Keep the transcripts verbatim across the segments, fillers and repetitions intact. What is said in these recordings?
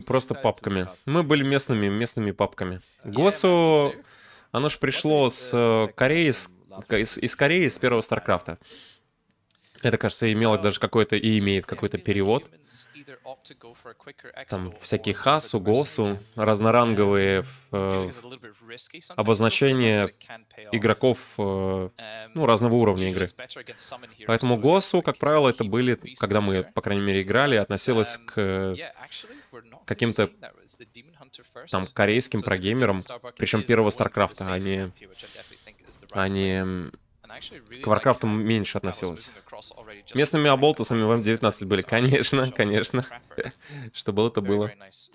просто папками. Мы были местными, местными папками. Госу, оно ж пришло с э, Кореи, с- из, из Кореи, с первого Старкрафта. Это, кажется, имело даже какой-то и имеет какой-то перевод. Там всякие хасу, госу, разноранговые э, обозначения игроков, э, ну, разного уровня игры. Поэтому госу, как правило, это были, когда мы, по крайней мере, играли, относилось к э, каким-то там корейским прогеймерам, причем первого Старкрафта, а не, а не м, к Варкрафту меньше относилось. Местными оболтусами в эм девятнадцать были, конечно, конечно. Что было, то было.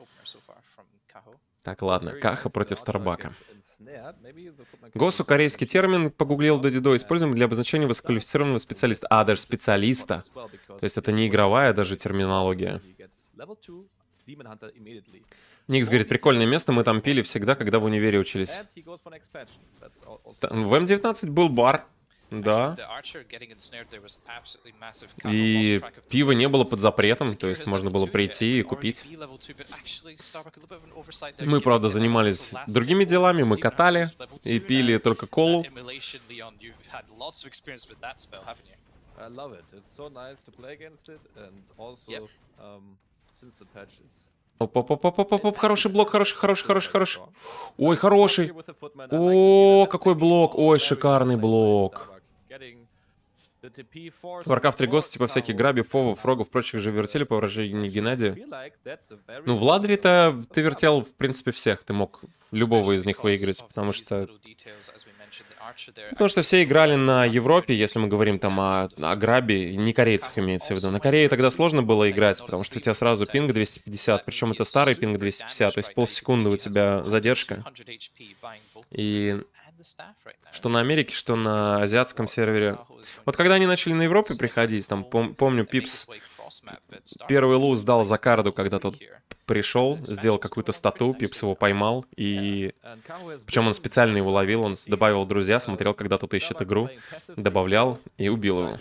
Так, ладно, Каха против Старбака. Госу корейский термин, погуглил до Дидо, используем для обозначения высококвалифицированного специалиста. А, даже специалиста. То есть это не игровая даже терминология. Никс говорит, прикольное место, мы там пили всегда, когда в универе учились. Там в эм девятнадцать был бар, да. И пиво не было под запретом, то есть можно было прийти и купить. Мы, правда, занимались другими делами, мы катали и пили только колу. I love it. It's so nice to play against it, and also um, since the patch is Оп-оп-оп-оп-оп-оп, хороший блок, хороший, хороший, хороший, хороший. Ой, хороший. О, какой блок. Ой, шикарный блок. Warcraft три Ghost, типа всякие граби, фовов, фрогов, прочих же вертели, по выражению Геннадия. Ну, в Ладре-то ты вертел, в принципе, всех. Ты мог любого из них выиграть, потому что... Потому что все играли на Европе, если мы говорим там о, о грабе, не корейцах имеется в виду. На Корее тогда сложно было играть, потому что у тебя сразу пинг двести пятьдесят, причем это старый пинг двести пятьдесят, то есть полсекунды у тебя задержка. И что на Америке, что на азиатском сервере. Вот когда они начали на Европе приходить, там, пом помню, Пипс первый луз сдал за карду, когда тот пришел, сделал какую-то стату, Пипс его поймал, и... Причем он специально его ловил, он добавил друзья, смотрел, когда тот ищет игру, добавлял и убил его.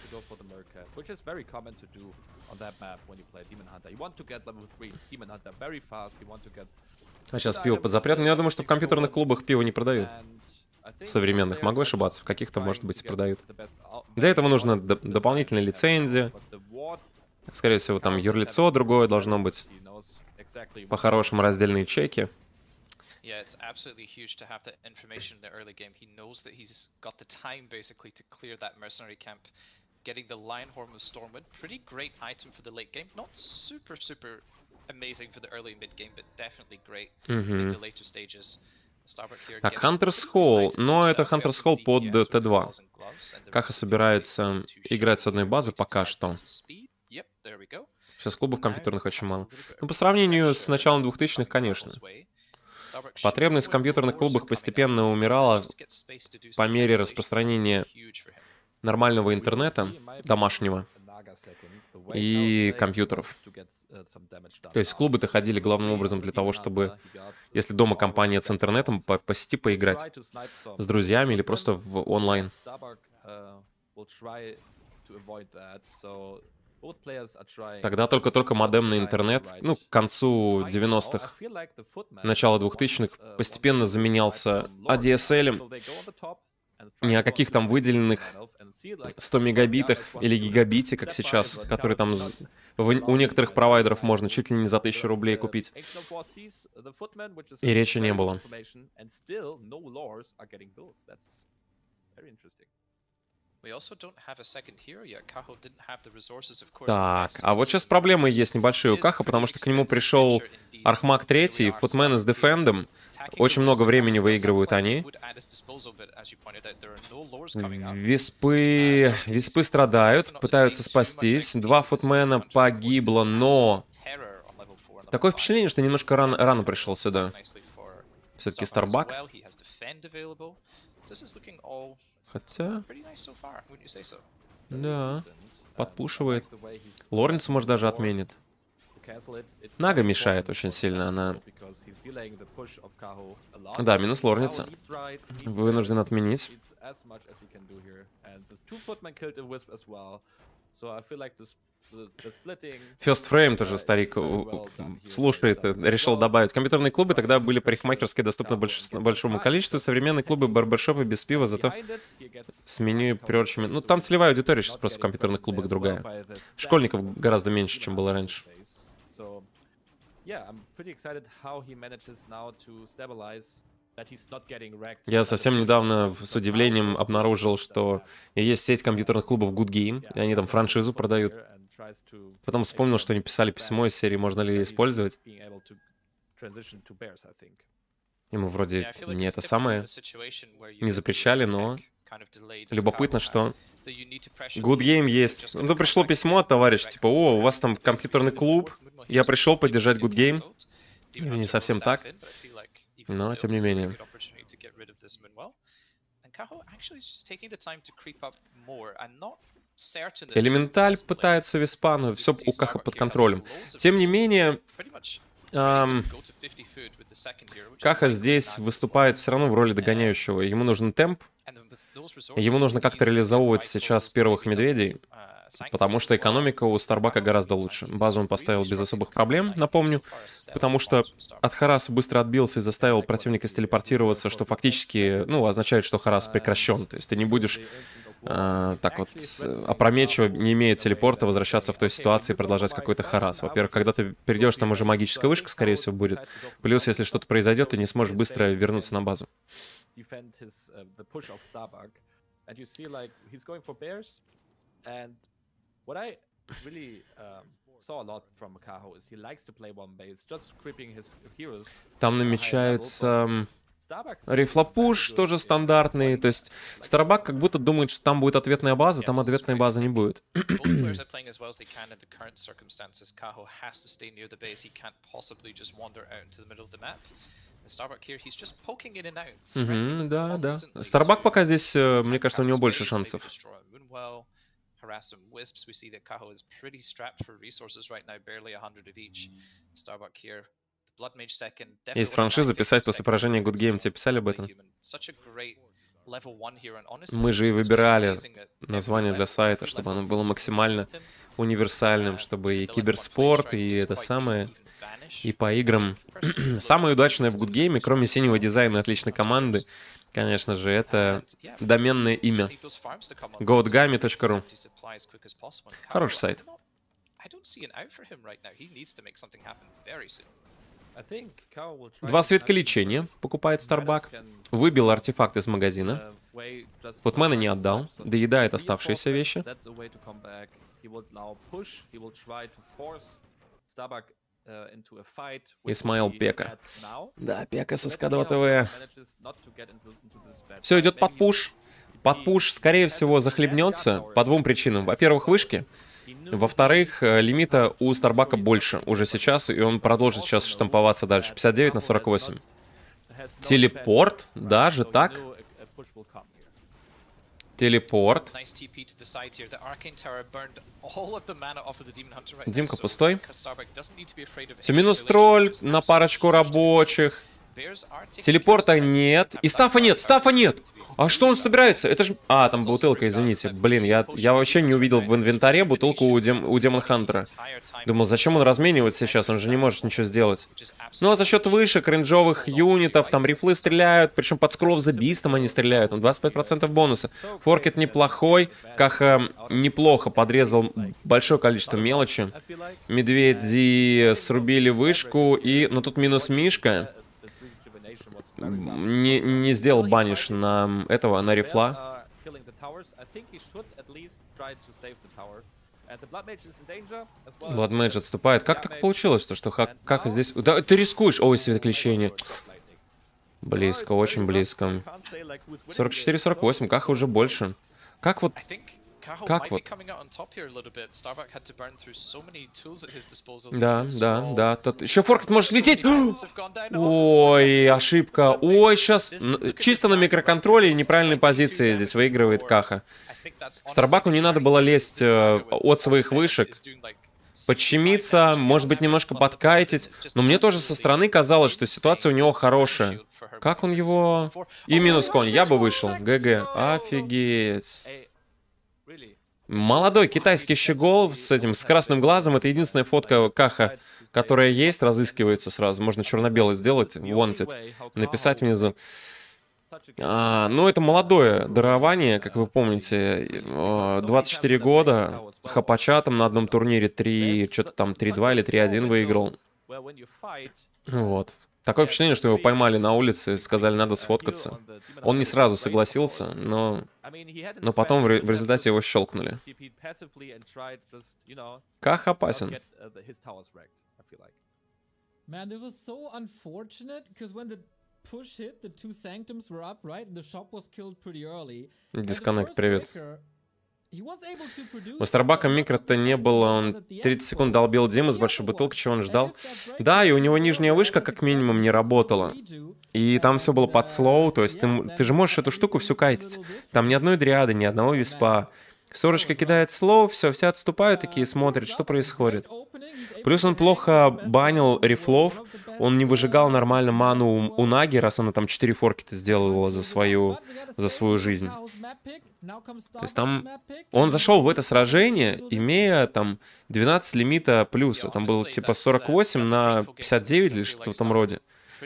А сейчас пиво под запретом. Я думаю, что в компьютерных клубах пиво не продают. Современных. Могу ошибаться. В каких-то, может быть, и продают. Для этого нужна дополнительная лицензия. Скорее всего, там юрлицо другое должно быть. По-хорошему, раздельные чеки. Yeah, it's absolutely huge to have that information in the early game. He knows that he's got the time basically to clear that mercenary camp. Getting the Lion Horn with Stormwind, pretty great item for the late game. Not super, super amazing for the early mid game, but definitely great in the later stages. Так, Hunter's Hall. Но это Hunter's Hall под Т два. Каха собирается играть с одной базы пока что. Сейчас клубов компьютерных очень мало. Ну, по сравнению с началом двухтысячных, конечно. Потребность в компьютерных клубах постепенно умирала по мере распространения нормального интернета, домашнего, и компьютеров. То есть клубы-то ходили главным образом для того, чтобы, если дома компания с интернетом, по, по сети поиграть с друзьями или просто в онлайн. Тогда только-только модемный интернет, ну, к концу девяностых, начало двухтысячных, постепенно заменялся эй ди эс эл. Ни о каких там выделенных ста мегабитах или гигабите, как сейчас, которые там в, у некоторых провайдеров можно чуть ли не за тысячу рублей купить. И речи не было. Так, а вот сейчас проблемы есть небольшие у Каха, потому что к нему пришел Архмаг три, Футмен с Дефендом. Очень много времени выигрывают они. Виспы... Виспы страдают, пытаются спастись. Два Футмена погибло, но... Такое впечатление, что немножко рано, рано пришел сюда. Все-таки Старбак. Хотя... Да, подпушивает. Лорницу, может, даже отменит. Нага мешает очень сильно, она... Да, минус Лорница. Вынужден отменить. First Frame тоже старик слушает, решил добавить. Компьютерные клубы тогда были парикмахерские, доступны больш... большому количеству. Современные клубы, барбершопы без пива, зато с меню и прочими. Ну, там целевая аудитория сейчас просто в компьютерных клубах другая. Школьников гораздо меньше, чем было раньше. Я совсем недавно с удивлением обнаружил, что есть сеть компьютерных клубов Good Game, и они там франшизу продают. Потом вспомнил, что они писали письмо из серии «Можно ли использовать?» Ему вроде не это самое, не запрещали, но любопытно, что Good Game есть. Ну, пришло письмо от товарища, типа, о, у вас там компьютерный клуб, я пришел поддержать Good Game. Или не совсем так, но тем не менее. Элементаль пытается Виспану, все у Каха под контролем. Тем не менее, эм, Каха здесь выступает все равно в роли догоняющего. Ему нужен темп, ему нужно как-то реализовывать сейчас первых медведей, потому что экономика у Старбака гораздо лучше. Базу он поставил без особых проблем, напомню, потому что от Хараса быстро отбился и заставил противника стелепортироваться, что фактически, ну, означает, что Харас прекращен. То есть ты не будешь э, так вот опрометчиво, не имея телепорта, возвращаться в той ситуации и продолжать какой-то Харас. Во-первых, когда ты перейдешь, там уже магическая вышка, скорее всего, будет. Плюс, если что-то произойдет, ты не сможешь быстро вернуться на базу. What I really um, saw a lot from Kaho is he likes to play one base, just creeping his heroes. Там намечается рифлопуш, тоже стандартный. То есть Старбак как будто думает, что там будет ответная база, там ответной базы не будет. Угу, да, да. Старбак пока здесь, мне кажется, у него больше шансов. Harass some wisps. We see that Kaho is pretty strapped for resources right now, barely one hundred of each. Starbuck here, the Blood Mage second. Есть франшиза писать после поражения Good Game. Тебе писали об этом? Мы же и выбирали название для сайта, чтобы оно было максимально универсальным, чтобы и киберспорт, и это самое, и по играм. Самое удачное в Good Game, кроме синего дизайна и отличной команды, конечно же, это доменное имя. goatgami точка ру. Хороший сайт. Два свитка лечения покупает Старбак. Выбил артефакт из магазина. Футмена не отдал. Доедает оставшиеся вещи. Исмаил Пека. Да, Пека с эс ка два тэ вэ. Все идет под пуш. Под пуш, скорее всего, захлебнется по двум причинам. Во-первых, вышки. Во-вторых, лимита у Старбака больше уже сейчас, и он продолжит сейчас штамповаться дальше. пятьдесят девять на сорок восемь. Телепорт? Даже так? Телепорт. Димка пустой. Все, минус тролль на парочку рабочих. Телепорта нет. И стафа нет, стафа нет. А что он собирается? Это же... А, там бутылка, извините. Блин, я, я вообще не увидел в инвентаре бутылку у, Дем... у Демон Хантера. Думал, зачем он разменивает сейчас? Он же не может ничего сделать. Ну, а за счет вышек, рейнджовых юнитов, там рифлы стреляют, причем под Scroll of the Beast они стреляют. Там двадцать пять процентов бонуса. Форкет неплохой. Каха неплохо подрезал большое количество мелочи. Медведи срубили вышку и... Ну, тут минус Мишка. Не, не сделал баниш на этого, на рифла. Bloodmage отступает. Как так получилось, то, что как, как здесь... Да, ты рискуешь. Ой, светоключение. Близко, очень близко. сорок четыре сорок восемь, Каха уже больше. Как вот... Как вот? Да, да, да. Тот... Еще Форкет может лететь! Ой, ошибка. Ой, сейчас чисто на микроконтроле и неправильной позиции здесь выигрывает Каха. Старбаку не надо было лезть э, от своих вышек. Подщемиться, может быть, немножко подкайтить. Но мне тоже со стороны казалось, что ситуация у него хорошая. Как он его... И минус конь. Я бы вышел. ГГ. Офигеть. Молодой китайский щегол с этим, с красным глазом. Это единственная фотка Каха, которая есть, разыскивается сразу. Можно черно-белый сделать, wanted, написать внизу. А, ну, это молодое дарование, как вы помните, двадцать четыре года, хапача там на одном турнире три, что-то там три-два или три-один выиграл. Вот. Такое впечатление, что его поймали на улице, сказали, надо сфоткаться. Он не сразу согласился, но, но потом в, ре... в результате его щелкнули. Ках опасен. Дисконнект, привет. У Старбака микро-то не было, он тридцать секунд долбил Диму с большой бутылки, чего он ждал. Да, и у него нижняя вышка как минимум не работала. И там все было под слоу, то есть ты, ты же можешь эту штуку всю кайтить. Там ни одной дриады, ни одного виспа. Сорочка кидает слоу, все, все отступают такие, смотрят, что происходит. Плюс он плохо банил рифлов, он не выжигал нормально ману у Наги, раз она там четыре форки-то сделала за свою, за свою жизнь. То есть там он зашел в это сражение, имея там двенадцать лимита плюса. Там было типа сорок восемь на пятьдесят девять или что-то в этом роде.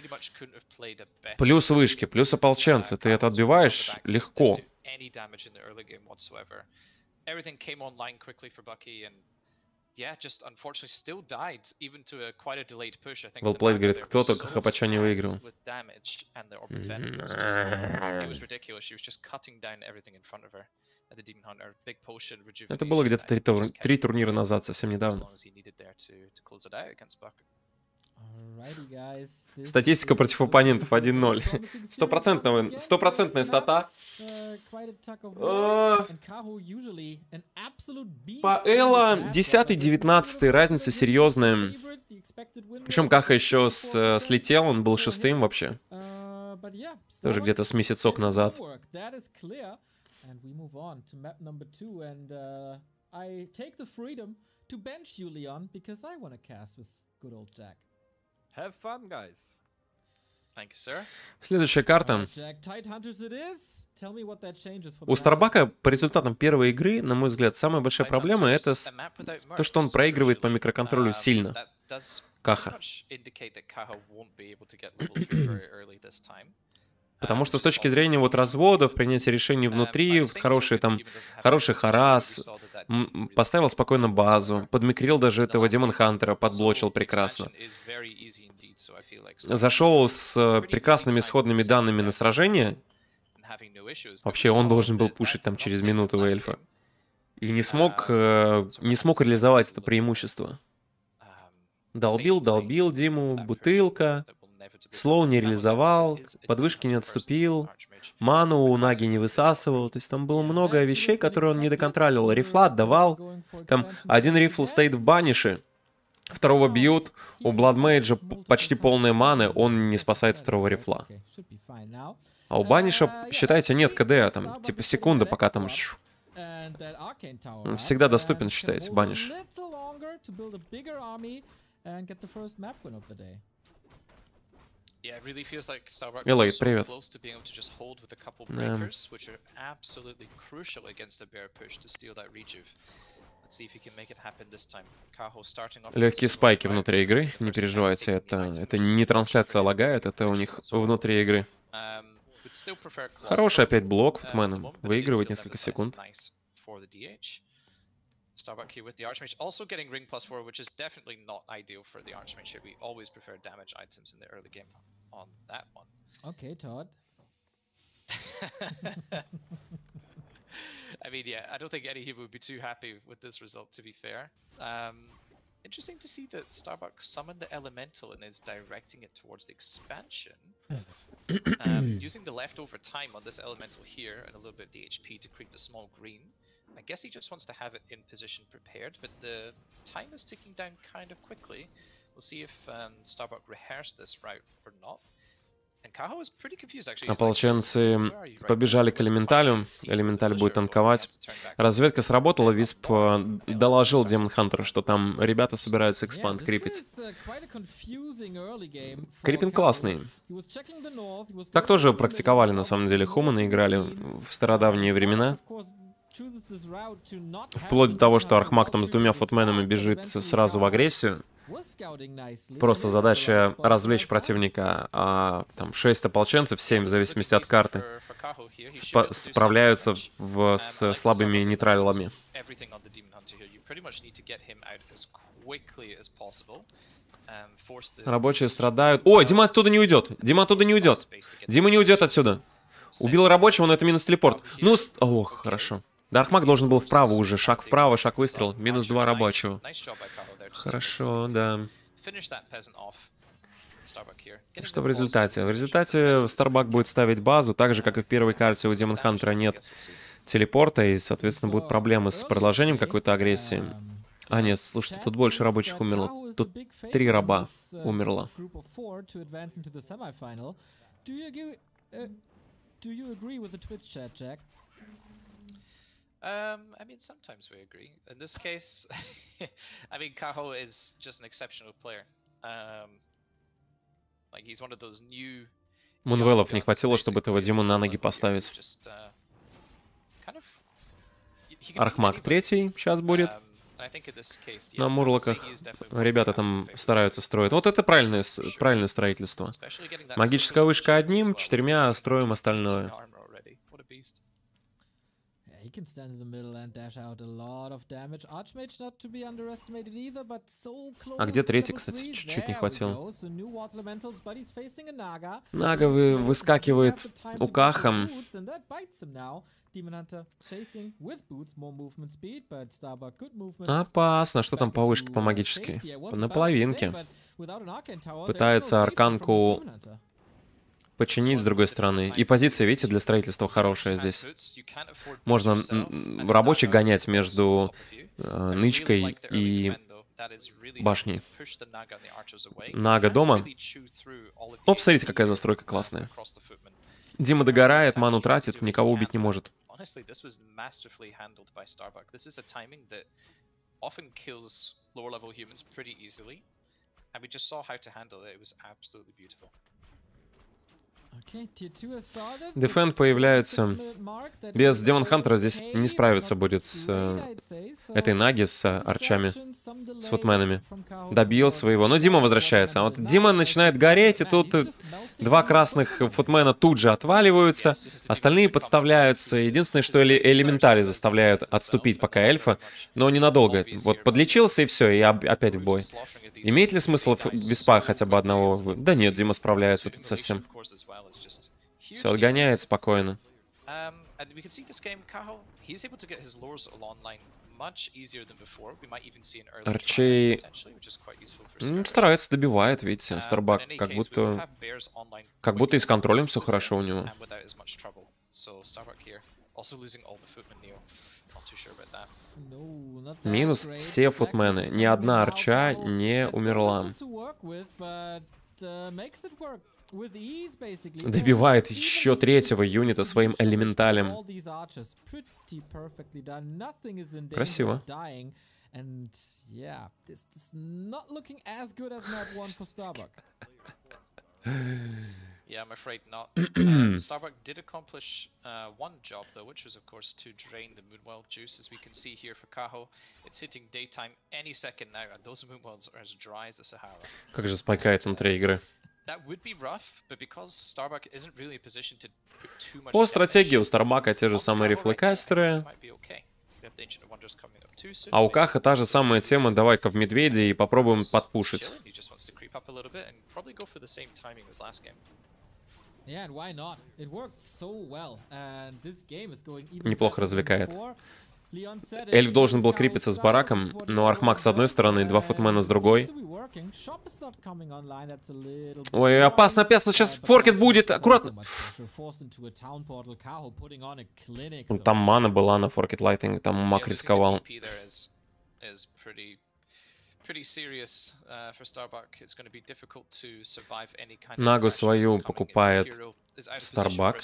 Плюс вышки, плюс ополченцы. Ты это отбиваешь легко. Wellplayed говорит, кто только хапача не выиграл. Это было где-то три, тур... три турнира назад, совсем недавно. Статистика против оппонентов один ноль. Стопроцентная, стопроцентная стата. По Элла десятый девятнадцатый, разница серьезная. Причем Каха еще с, слетел, он был шестым вообще. Тоже где-то с месяцок назад. Have fun, guys. Thank you, sir. Следующая карта. У Старбака по результатам первой игры, на мой взгляд, самая большая проблема — это то, что он проигрывает по микроконтролю сильно. Каха. Потому что с точки зрения вот разводов, принятия решений внутри, хороший там, хороший харас, поставил спокойно базу, подмикрил даже этого Демон Хантера, подблочил прекрасно. Зашел с прекрасными исходными данными на сражение. Вообще он должен был пушить там через минуту у эльфа. И не смог, не смог реализовать это преимущество. Долбил, долбил Диму, бутылка. Слоу не реализовал, подвышки не отступил, ману у Наги не высасывал. То есть там было много вещей, которые он не доконтролил. Рифла отдавал. Там один рифл стоит в банише, второго бьют, у Бладмейджа почти полная маны, он не спасает второго рифла. А у баниша, считайте, нет КД, там типа секунда, пока там... Он всегда доступен, считайте, баниш. Yeah, it really feels like Starbuck Элай, is so привет. close to being able to just hold with a couple Да. breakers, which are absolutely crucial against a bear push to steal that rejuve. Let's see if he can make it happen this time. Kaho starting off. Легкие спайки внутри игры, не переживайте, это, это не трансляция лагает, это у них внутри игры. Хороший опять блок Футменом, выигрывает несколько секунд. Starbuck here with the Archmage, also getting ring plus four, which is definitely not ideal for the Archmage here. We always prefer damage items in the early game on that one. Okay, Todd. I mean, yeah, I don't think any hero would be too happy with this result, to be fair. Um, interesting to see that Starbuck summoned the Elemental and is directing it towards the expansion. um, using the leftover time on this Elemental here and a little bit of the H P to create the small green. I guess he just wants to have it in position prepared, but the time is ticking down kind of quickly. We'll see if um, Starbuck rehearsed this route or not. And Kaho is pretty confused actually. Ополченцы побежали к Элементалю. Элементаль будет танковать. Разведка сработала, Висп доложил Демон Хантеру, что там ребята собираются экспанд крипить. Крипинг классный. Так тоже практиковали, на самом деле, хуманы играли в стародавние времена. Вплоть до того, что Архмаг там с двумя футменами бежит сразу в агрессию. Просто задача развлечь противника. А там шесть ополченцев, семь в зависимости от карты, спа справляются в, с слабыми нейтралами. Рабочие страдают. О, Дима оттуда не уйдет. Дима оттуда не уйдет. Дима не уйдет отсюда. Убил рабочего, но это минус телепорт. Ну, с... Ох, хорошо. Да, Архмаг должен был вправо уже. Шаг вправо, шаг выстрел. Минус два рабочего. Хорошо, да. Что в результате? В результате Старбак будет ставить базу, так же, как и в первой карте у Демон Хантера нет телепорта, и, соответственно, будут проблемы с продолжением какой-то агрессии. А, нет, слушайте, тут больше рабочих умерло. Тут три раба умерло. Um, I mean, sometimes we agree. In this case, I mean, Kaho is just an exceptional player. Um, like he's one of those new. Мунвеллов не хватило, чтобы этого Диму на ноги поставить. Архмаг третий сейчас будет. На Мурлоках ребята там стараются строить. Вот это правильное, правильное строительство. Магическая вышка одним, четырьмя строим остальное. А где третий, кстати? Чуть-чуть не хватило. Нага вы, выскакивает у Кахом. Опасно. Что там по вышке, по магической? На половинке. Пытается арканку починить с другой стороны. И позиция, видите, для строительства хорошая здесь. Можно рабочих гонять между э, нычкой и башней. Нага дома. О, посмотрите, какая застройка классная. Дима догорает, ману тратит, никого убить не может. Дефенд появляется. Без Демон Хантера здесь не справиться будет с э, этой Наги, с э, арчами, с футменами. Добил своего. Но Дима возвращается. А вот Дима начинает гореть, и тут два красных футмена тут же отваливаются. Остальные подставляются. Единственное, что эли элементари заставляют отступить пока эльфа, но ненадолго. Вот подлечился, и все, и опять в бой. Имеет ли смысл Виспа хотя бы одного? Да нет, Дима справляется тут совсем. Все, отгоняет спокойно. Арчей старается, добивает, видите, Старбак, как будто, как будто и с контролем все хорошо у него. Минус все футмены. Ни одна арча не умерла. Добивает еще третьего юнита своим элементалем. Красиво. Yeah, I'm afraid not. um, Starbuck did accomplish uh, one job though, which was of course to drain the Moonwell juice, as we can see here for Kaho. It's hitting daytime any second now, and those Moonwells are as dry as the Sahara. Как же спайкает внутри игры. That would be rough, but because Starbuck isn't really in a position to put too much. По стратегии у Старбака те же самые рефлекастеры. А у Каха та же самая тема, давай-ка в медведя и попробуем подпушить. Неплохо развлекает. Эльф должен был крепиться с бараком, но Архмаг с одной стороны, два футмена с другой. Ой, опасно, опасно, сейчас форкет будет, аккуратно. Там мана была на форкет лайтинг, там маг рисковал. Нагу свою покупает Старбак.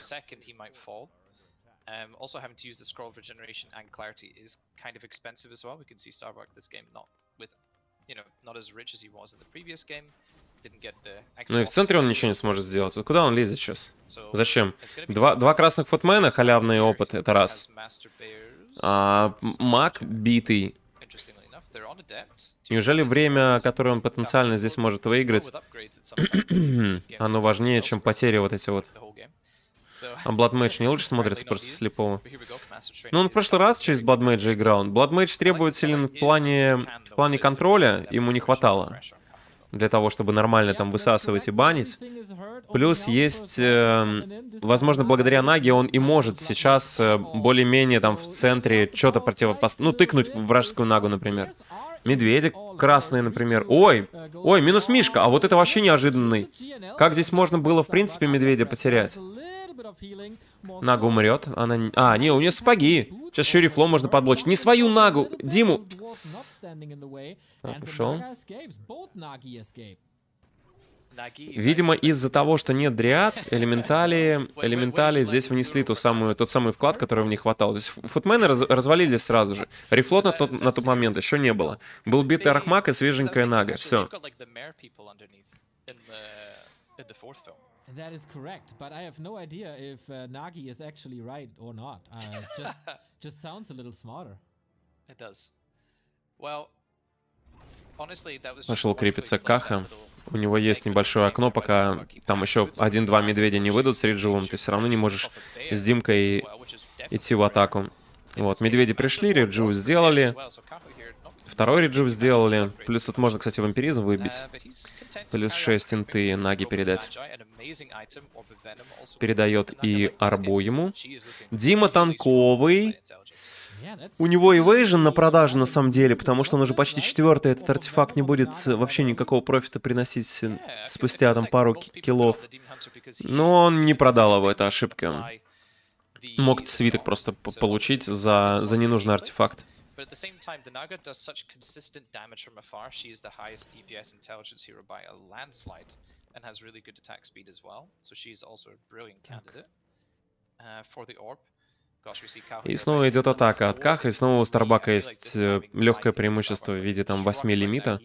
Um, also having to use the scroll of regeneration and clarity is kind of expensive as well. We can see Starbuck this game not with, you know, not as rich as he was in the previous game. Didn't get the. Ну и в центре он ничего не сможет сделать. Куда он лезет сейчас? Зачем? Два, два красных футмена, халявный опыт, это раз. А Мак битый. Неужели время, которое он потенциально здесь может выиграть, оно важнее, чем потери вот эти вот? А Blood Mage не лучше смотрится против слепого? Ну, он в прошлый раз через Blood Mage играл. Blood Mage требует силен в плане, в плане контроля, ему не хватало. Для того, чтобы нормально там высасывать и банить. Плюс есть, э, возможно, благодаря Наге он и может сейчас э, более-менее там в центре что-то противопоставить. Ну, тыкнуть в вражескую Нагу, например. Медведи красные, например. Ой, ой, минус Мишка, а вот это вообще неожиданный. Как здесь можно было, в принципе, медведя потерять? Нага умрет. Она... А, не, у нее сапоги. Сейчас еще рифло можно подблочить. Не свою Нагу, Диму. Так, ушел. Видимо, из-за того, что нет дриад, элементали, элементали здесь внесли ту самую, тот самый вклад, который в них хватал. То есть футмены раз, развалились сразу же. Рифлот на тот, на тот момент еще не было. Был битый Архмак и свеженькая Нага. Все. That is correct, but I have no idea if uh, Nagi is actually right or not. Uh, just, just sounds a little smarter. It does. Well, honestly, that was. Нашел крепится Каха. У него есть небольшое окно, пока там еще один-два медведя не выйдут с Риджулом, ты все равно не можешь с Димкой идти в атаку. Вот, медведи пришли, Риджу сделали. Второй Риджу сделали. Плюс тут можно, кстати, вампиризм выбить. Плюс шесть инты Наги передать. Передает и арбу ему. Дима танковый. У него эвейжн на продаже на самом деле, потому что он уже почти четвертый. Этот артефакт не будет вообще никакого профита приносить спустя там пару киллов. Но он не продал его, это ошибка. Мог свиток просто получить за, за ненужный артефакт. But at the same time, the Naga does such consistent damage from afar. She is the highest D P S intelligence hero by a landslide, and has really good attack speed as well. So she is also a brilliant candidate uh, for the orb. Gosh, we see Kaho. И снова идет атака от Каха, и снова у Старбака есть э, легкое преимущество в виде там восьми лимита.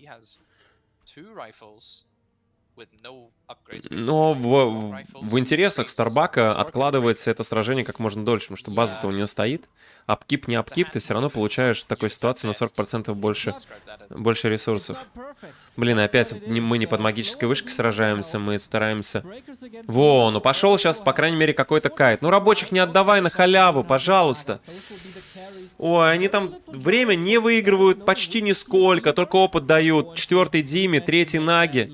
Но в, в интересах Старбака откладывается это сражение как можно дольше, потому что база-то у нее стоит. Апкип, не апкип, ты все равно получаешь в такой ситуации на сорок процентов больше, больше ресурсов. Блин, опять не, мы не под магической вышкой сражаемся, мы стараемся... Во, ну пошел сейчас, по крайней мере, какой-то кайт. Ну, рабочих не отдавай на халяву, пожалуйста. Ой, они там время не выигрывают почти нисколько, только опыт дают. Четвертый Диме, третий Наге.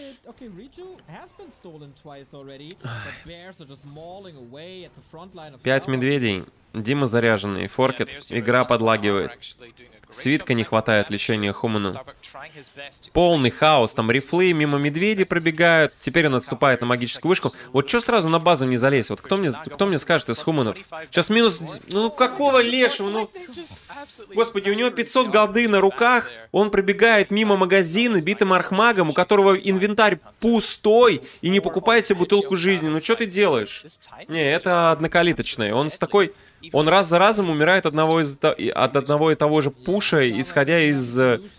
Пять медведей. Дима заряженный. Форкет. Игра подлагивает. Свитка не хватает лечения Хуману. Полный хаос. Там рифлы мимо медведей пробегают. Теперь он отступает на магическую вышку. Вот что сразу на базу не залезть? Вот кто мне, кто мне скажет из Хуманов? Сейчас минус... Ну какого лешего? Ну... Господи, у него пятьсот голды на руках. Он пробегает мимо магазина битым архмагом, у которого инвентарь пустой, и не покупает себе бутылку жизни. Ну что ты делаешь? Не, это однокалиточное. Он с такой... Он раз за разом умирает одного из, от одного и того же пуша, исходя из...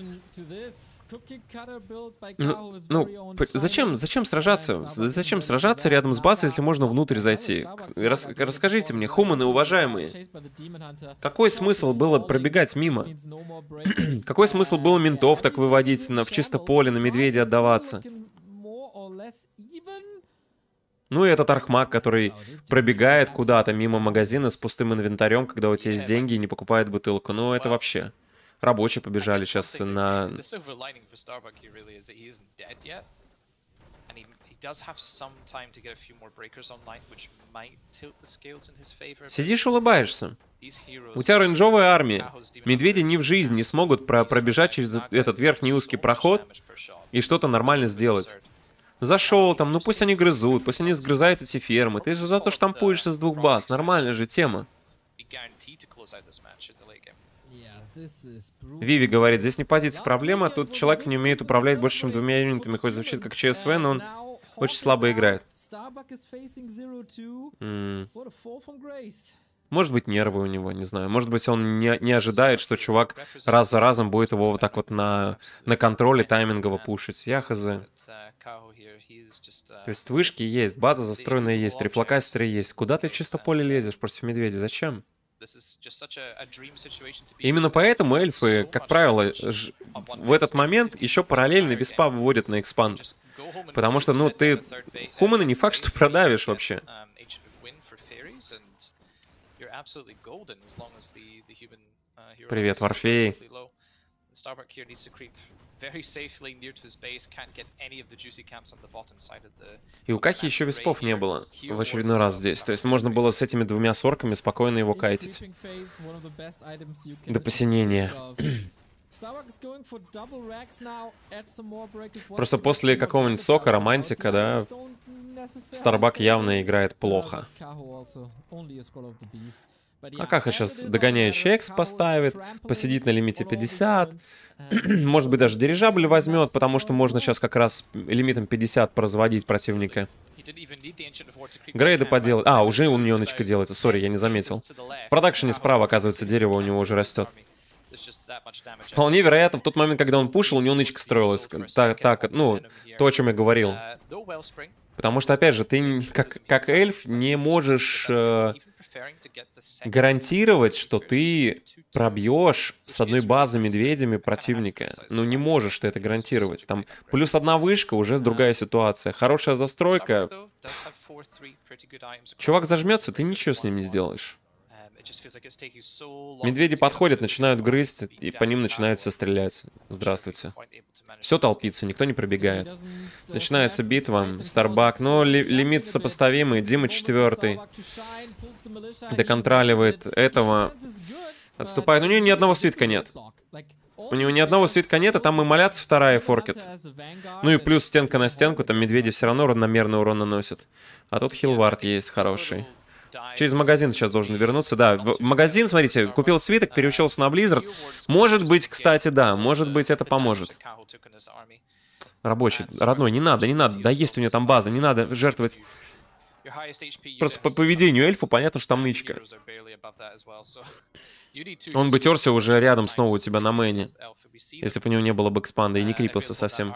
Ну, ну зачем, зачем сражаться? Зачем сражаться рядом с базой, если можно внутрь зайти? Рас, расскажите мне, хуманы уважаемые, какой смысл было пробегать мимо? Какой смысл было ментов так выводить на, в чисто поле, на медведя отдаваться? Ну и этот архмаг, который пробегает куда-то мимо магазина с пустым инвентарем, когда у тебя есть деньги и не покупает бутылку. Ну это вообще. Рабочие побежали сейчас на... Сидишь, улыбаешься. У тебя рейнджовая армия. Медведи ни в жизнь не смогут про пробежать через этот верхний узкий проход и что-то нормально сделать. Зашел там, ну пусть они грызут, пусть они сгрызают эти фермы. Ты же зато штампуешься с двух баз. Нормальная же тема. Виви говорит, здесь не позиция проблема, тут человек не умеет управлять больше, чем двумя юнитами. Хоть звучит как ЧСВ, но он очень слабо играет. М-м. Может быть, нервы у него, не знаю. Может быть, он не, не ожидает, что чувак раз за разом будет его вот так вот на, на контроле таймингово пушить. Я хз. То есть вышки есть, база застроенная есть, рефлокастеры есть. Куда ты в чисто поле лезешь против медведя? Зачем? Именно поэтому эльфы, как правило, ж... в этот момент еще параллельно виспа выводят на экспанд. Потому что, ну, ты хуманы не факт, что продавишь вообще. Привет, Варфей. И у Кахи еще виспов не было в очередной раз здесь. То есть можно было с этими двумя сорками спокойно его кайтить. До посинения. Просто после какого-нибудь сока, романтика, да, Старбак явно играет плохо. А Каха сейчас догоняющий экс поставит, посидит на лимите пятьдесят. Может быть, даже дирижабль возьмет, потому что можно сейчас как раз лимитом пятьдесят поразводить противника. Грейды поделать. А, уже у нее нычка делается. Сори, я не заметил. В продакшене справа, оказывается, дерево у него уже растет. Вполне вероятно, в тот момент, когда он пушил, у него нычка строилась. Так, так, ну, то, о чем я говорил. Потому что, опять же, ты как, как эльф не можешь э, гарантировать, что ты пробьешь с одной базы медведями противника. Ну, не можешь ты это гарантировать. Там плюс одна вышка, уже другая ситуация. Хорошая застройка. Чувак зажмется, ты ничего с ним не сделаешь. Медведи подходят, начинают грызть, и по ним начинают все стрелять. Здравствуйте. Все толпится, никто не пробегает. Начинается битва. Старбак, но ли, лимит сопоставимый. Дима четвертый. Доконтроливает этого. Отступает. У него ни одного свитка нет. У него ни одного свитка нет, а там и моляться вторая форкет. Ну и плюс стенка на стенку, там медведи все равно равномерный урон наносят. А тут хилвард есть хороший. Через магазин сейчас должен вернуться. Да, в магазин, смотрите, купил свиток, переучился на Blizzard. Может быть, кстати, да, может быть, это поможет. Рабочий, родной, не надо, не надо. Да есть у него там база, не надо жертвовать. Просто по поведению эльфа понятно, что там нычка. Он бы терся уже рядом снова у тебя на мэне, если бы у него не было бы экспанда и не крипился совсем.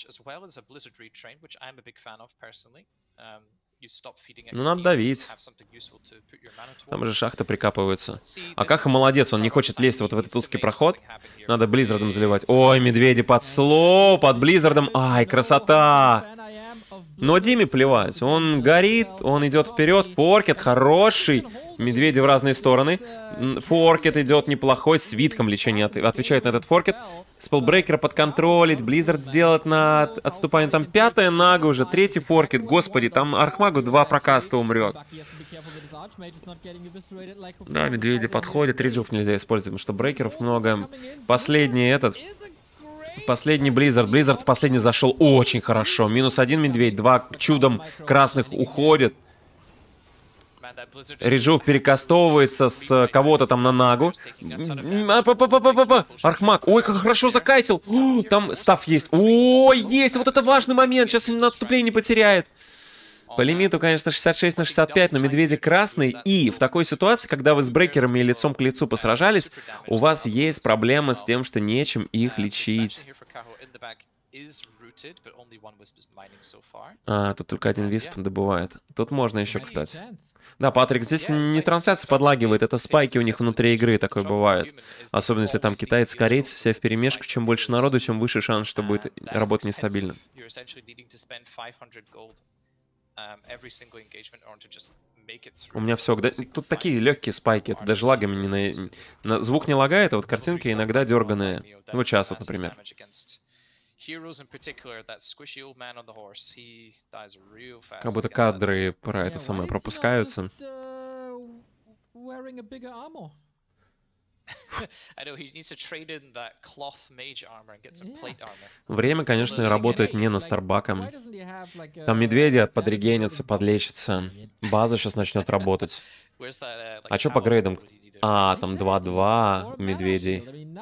Ну, надо давить. Там же шахта прикапывается. А Каха молодец, он не хочет лезть вот в этот узкий проход. Надо Близзардом заливать. Ой, медведи под слоу, под Близзардом. Ай, красота! Но Диме плевать. Он горит, он идет вперед. Форкет хороший. Медведи в разные стороны. Форкет идет неплохой. Свитком лечение от... отвечает на этот форкет. Спеллбрейкера подконтролить. Близзард сделать на отступание. Там пятая нага уже. Третий форкет. Господи, там Архмагу два прокаста умрет. Да, медведи подходят. Риджов нельзя использовать, потому что брейкеров много. Последний этот... Последний Близзард. Близзард последний зашел очень хорошо. Минус один медведь. Два чудом красных уходит. Риджов перекастовывается с кого-то там на нагу. Архмаг. Ой, как хорошо закайтил. О, там стаф есть. Ой, есть. Вот это важный момент. Сейчас на отступлении потеряет. По лимиту, конечно, шестьдесят шесть на шестьдесят пять, но медведи красный. И в такой ситуации, когда вы с брейкерами лицом к лицу посражались, у вас есть проблема с тем, что нечем их лечить. А, тут только один висп добывает. Тут можно еще, кстати. Да, Патрик, здесь не трансляция подлагивает, это спайки у них внутри игры, такое бывает. Особенно если там китайцы, корейцы, все вперемешку. Чем больше народу, тем выше шанс, что будет работать нестабильно. У меня все... Тут такие легкие спайки, это даже лагами не на... на... Звук не лагает, а вот картинка иногда дерганая. Вот сейчас вот, например. Как будто кадры про это самое пропускаются. Время, конечно, работает не на Старбаком. Там медведи подрегенятся, подлечатся. База сейчас начнет работать. А что по грейдам? А, там два-два у медведей.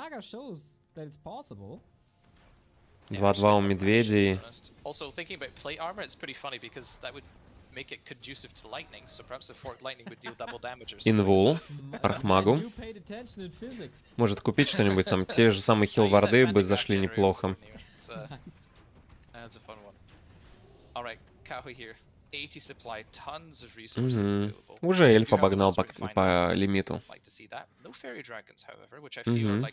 два-два у медведей. Инвул, Архмагу. Может купить что-нибудь там. Те же самые хилварды бы зашли неплохо. Угу. Уже эльф обогнал по, по лимиту. Угу.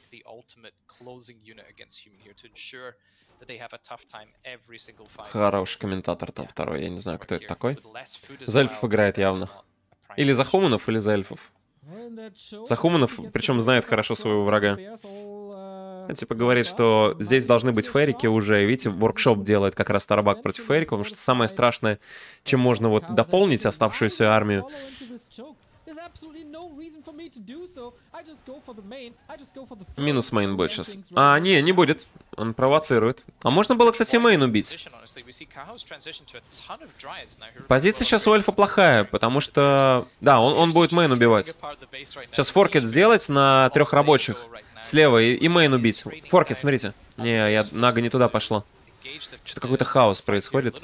Хороший комментатор там второй, я не знаю, кто это такой. За эльфов играет явно. Или за хуманов, или за эльфов. За хуманов, причем знает хорошо своего врага. Типа говорит, что здесь должны быть ферики уже. Видите, воркшоп делает как раз Starbuck против фериков, потому что самое страшное, чем можно вот дополнить оставшуюся армию. Минус мейн будет сейчас. А, не, не будет. Он провоцирует. А можно было, кстати, мейн убить. Позиция сейчас у эльфа плохая, потому что... Да, он, он будет мейн убивать. Сейчас форкет сделать на трех рабочих. Слева и, и мейн убить. Форкет, смотрите. Не, я нага не туда пошла. Что-то какой-то хаос происходит.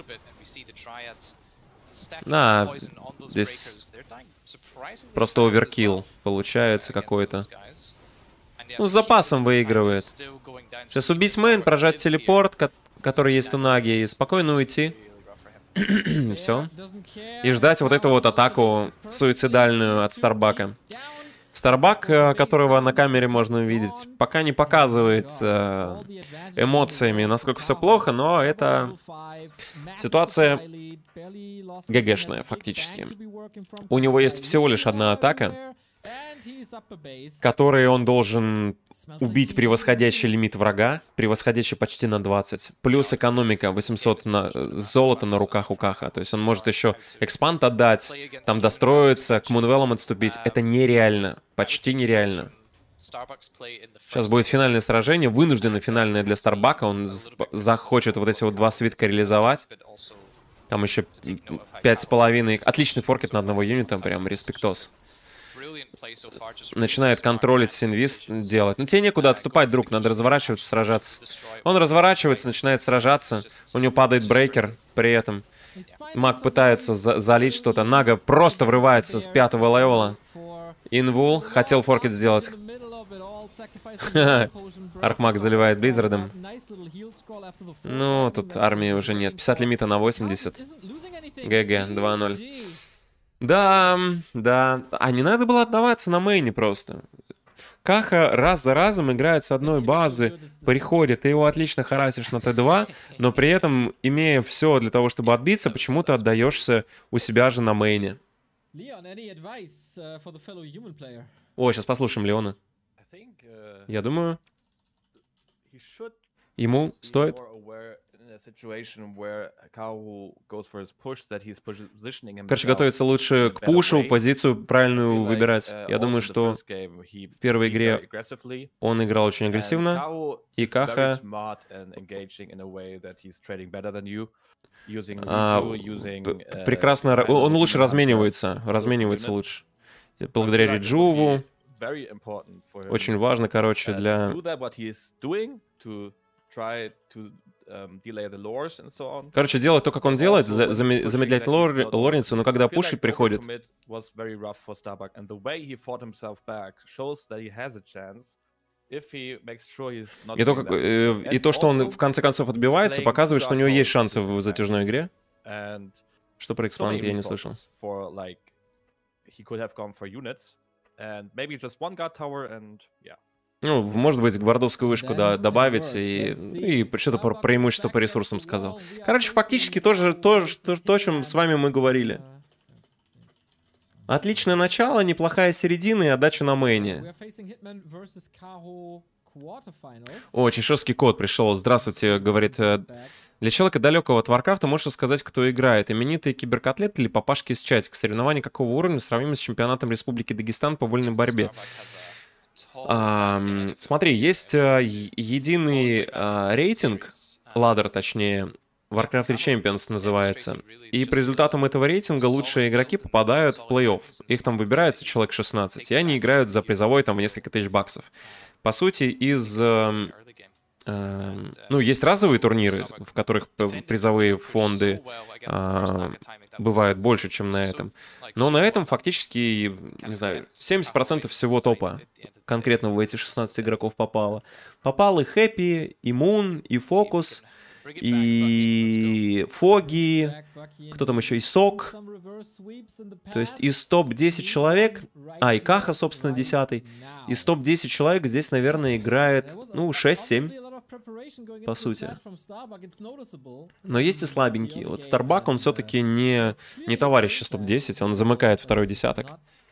Да, здесь просто оверкилл получается какой-то. Ну, с запасом выигрывает. Сейчас убить мейн, прожать телепорт, который есть у Наги, и спокойно уйти. Все. И ждать вот эту вот атаку суицидальную от Старбака. Старбак, которого на камере можно увидеть, пока не показывает э, эмоциями, насколько все плохо, но это ситуация ГГшная фактически. У него есть всего лишь одна атака, которой он должен убить превосходящий лимит врага, превосходящий почти на двадцать. Плюс экономика восемьсот на... золота на руках у Каха. То есть он может еще экспанд отдать, там достроиться, к Мунвеллам отступить. Это нереально. Почти нереально. Сейчас будет финальное сражение, вынужденно финальное для Старбака. Он захочет вот эти вот два свитка реализовать. Там еще пять с половиной. Отличный форкет на одного юнита, прям респектос. Начинает контролить синвиз делать. Но тебе некуда отступать, друг, надо разворачиваться, сражаться. Он разворачивается, начинает сражаться. У него падает брейкер при этом. Маг пытается за залить что-то. Нага просто врывается с пятого левела. Инвул хотел форкет сделать. Архмаг заливает Близзардом. Ну, тут армии уже нет. пятьдесят лимита на восемьдесят. ГГ, два ноль. Да, да. А не надо было отдаваться на мейне просто. Каха раз за разом играет с одной базы, приходит, ты его отлично харасишь на Т два, но при этом, имея все для того, чтобы отбиться, почему-то отдаешься у себя же на мейне. О, сейчас послушаем Леона. Я думаю, ему стоит... Короче, готовиться лучше к пушу, позицию правильную выбирать. Я думаю, что в первой игре он играл очень агрессивно, и Каха а, прекрасно... Он лучше разменивается, разменивается лучше. Благодаря Реджуву. Очень важно, короче, для... Короче, делать то, как он делает, за, замедлять лор, лорницу, но когда пушить приходит... И то, как, э, и то, что он в конце концов отбивается, показывает, что у него есть шансы в затяжной игре. Что про экспанд я не слышал. Ну, может быть, гвардовскую вышку да, добавить, и, и что-то про преимущество по ресурсам сказал. Короче, фактически тоже то, то, то, о чем с вами мы говорили. Отличное начало, неплохая середина и отдача на мейне. Очень жесткий код пришел. Здравствуйте, говорит. Для человека далекого от Варкрафта можешь сказать, кто играет. Именитые киберкотлеты или папашки из чатика? Соревнования какого уровня сравнимы с чемпионатом Республики Дагестан по вольной борьбе? А, смотри, есть а, единый а, рейтинг, ладдер точнее, Warcraft три Champions называется. И по результатам этого рейтинга лучшие игроки попадают в плей-офф. Их там выбирается человек шестнадцать, и они играют за призовой там в несколько тысяч баксов. По сути, из... Э, э, ну, есть разовые турниры, в которых призовые фонды э, бывают больше, чем на этом. Но на этом фактически, не знаю, семьдесят процентов всего топа конкретно в эти шестнадцать игроков попало. Попал и Хэппи, и Мун, и Фокус, и Фоги, кто там еще, и Сок. То есть из топ десять человек, а и Каха, собственно, десятый, из топ десять человек здесь, наверное, играет, ну, шесть-семь, по сути. Но есть и слабенькие. Вот Starbuck, он все-таки не, не товарищ из топ десять, он замыкает второй десяток.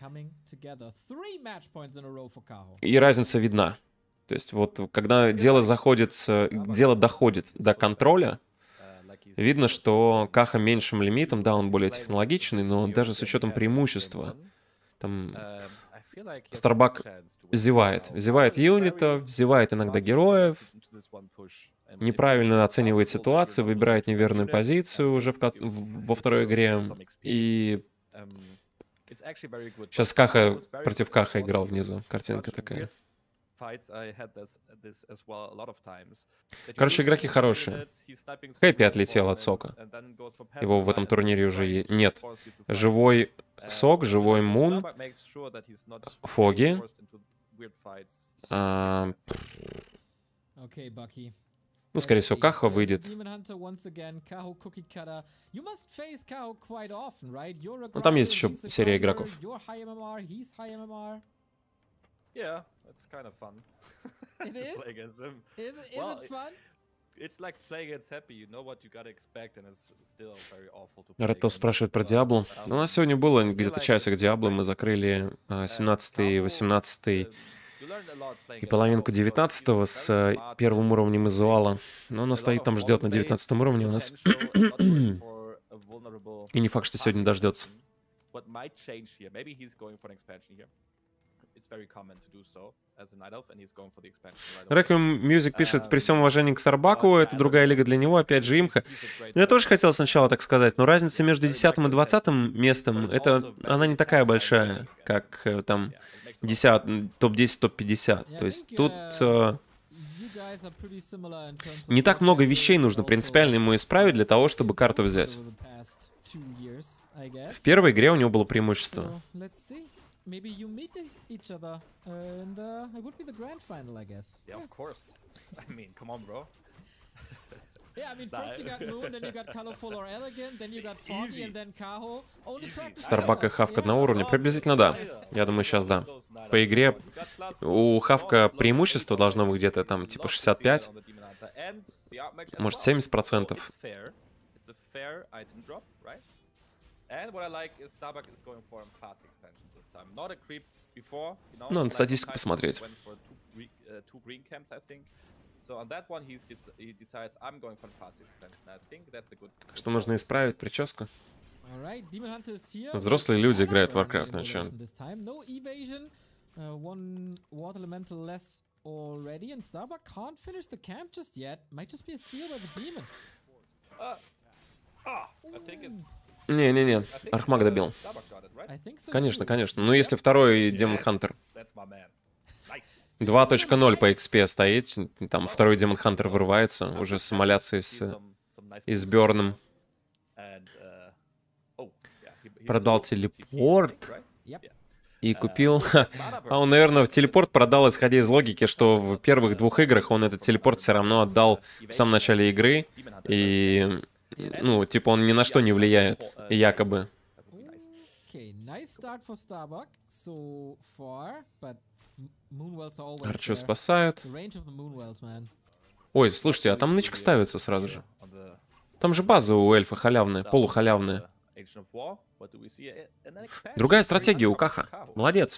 И разница видна. То есть вот когда дело заходит, дело доходит до контроля, видно, что Каха меньшим лимитом, да, он более технологичный, но даже с учетом преимущества, там Starbuck зевает. Зевает юнитов, зевает иногда героев, неправильно оценивает ситуацию, выбирает неверную позицию уже в, во второй игре. И сейчас Каха против Каха играл внизу. Картинка такая. Короче, игроки хорошие. Хэппи отлетел от Сока. Его в этом турнире уже нет. Живой Сок, живой Мун, Фоги. А... Ну, скорее всего, Каха выйдет. Ну, там есть еще серия игроков. Yeah, it's kind of fun. It is? Play against him. Is, is well, it fun? It's like playing against Happy. You know what you gotta expect, and it's still very awful to play. Ратов спрашивает про Диабло. Ну, у нас сегодня было где-то часик Диабло. Мы закрыли семнадцатый, восемнадцатый и половинку девятнадцатого с первым уровнем Изуала. Но он стоит там, ждет на девятнадцатом уровне у нас. И не факт, что сегодня дождется. Requiem Music пишет: при всем уважении к Старбаку, это другая лига для него, опять же имха. Ну, я тоже хотел сначала так сказать, но разница между десятым и двадцатым местом, это, она не такая большая, как там топ десять, топ пятьдесят. То есть тут э, не так много вещей нужно принципиально ему исправить для того, чтобы карту взять. В первой игре у него было преимущество. Maybe you meet each other, uh, and uh, it would be the grand final, I guess. Yeah, of course. I mean, come on, bro. Yeah, I mean, first you got Moon, then you got Colorful or Elegant, then you got Foggy, and then Kaho. Only Старбак и Хавка одного уровня? Приблизительно да. Я думаю, сейчас да. По игре у Хавка преимущество должно быть где-то там типа шестьдесят пять, может семьдесят процентов. Ну, надо статистику посмотреть. Что нужно исправить? Прическу? Взрослые люди играют в Warcraft, ну чё? Не-не-не, Архмаг добил. Конечно, конечно. Ну, если второй Демон Хантер. два точка ноль по икс пи стоит, там второй Демон Хантер вырывается, уже с эмуляцией с, и с Бёрном. Продал телепорт и купил... А он, наверное, телепорт продал, исходя из логики, что в первых двух играх он этот телепорт все равно отдал в самом начале игры, и... Ну, типа он ни на что не влияет, якобы. Арчу спасают. Ой, слушайте, а там нычка ставится сразу же. Там же база у эльфа халявная, полухалявная. Другая стратегия у Каха. Молодец.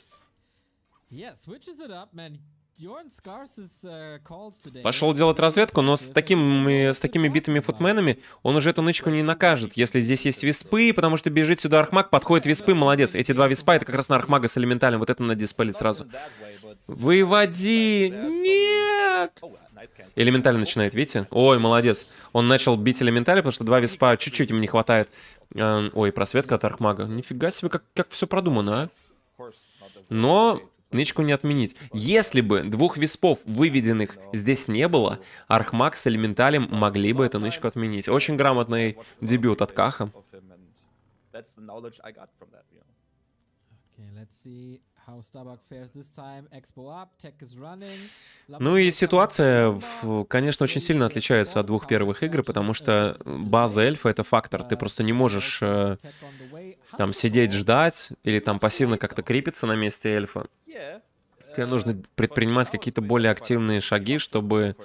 Пошел делать разведку, но с такими, с такими битыми футменами он уже эту нычку не накажет. Если здесь есть виспы, потому что бежит сюда Архмаг, подходит виспы, молодец. Эти два виспа, это как раз на Архмага с элементалем. Вот это надо диспелить сразу. Выводи! Нет! Элементаль начинает, видите? Ой, молодец. Он начал бить элементали, потому что два виспа чуть-чуть им не хватает. Ой, просветка от Архмага. Нифига себе, как, как все продумано, а? Но... Нычку не отменить. Если бы двух виспов выведенных здесь не было, Архмаг с элементалем могли бы эту нычку отменить. Очень грамотный дебют от Каха. Ну и ситуация, в- конечно, очень сильно отличается от двух первых игр, потому что база эльфа — это фактор. Ты просто не можешь э, там сидеть, ждать, или там пассивно как-то крепиться на месте эльфа. Тебе нужно предпринимать какие-то более активные шаги, чтобы...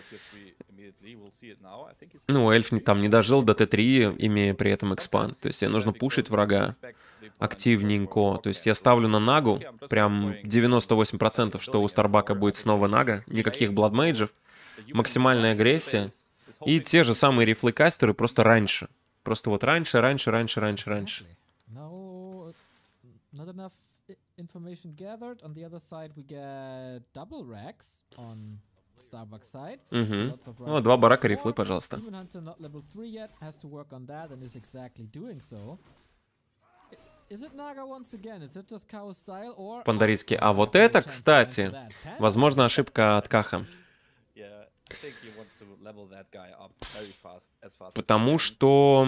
Ну, эльф не, там не дожил до Т три, имея при этом экспанд. То есть тебе нужно пушить врага активненько. То есть я ставлю на Нагу, прям девяносто восемь процентов, что у Старбака будет снова Нага, никаких бладмейджев, максимальная агрессия и те же самые рифлекастеры, просто раньше. Просто вот раньше, раньше, раньше, раньше, раньше. Угу. Ну, два барака рифлы, пожалуйста. Пандарийский. А вот это, кстати, возможно, ошибка от Каха. Потому что...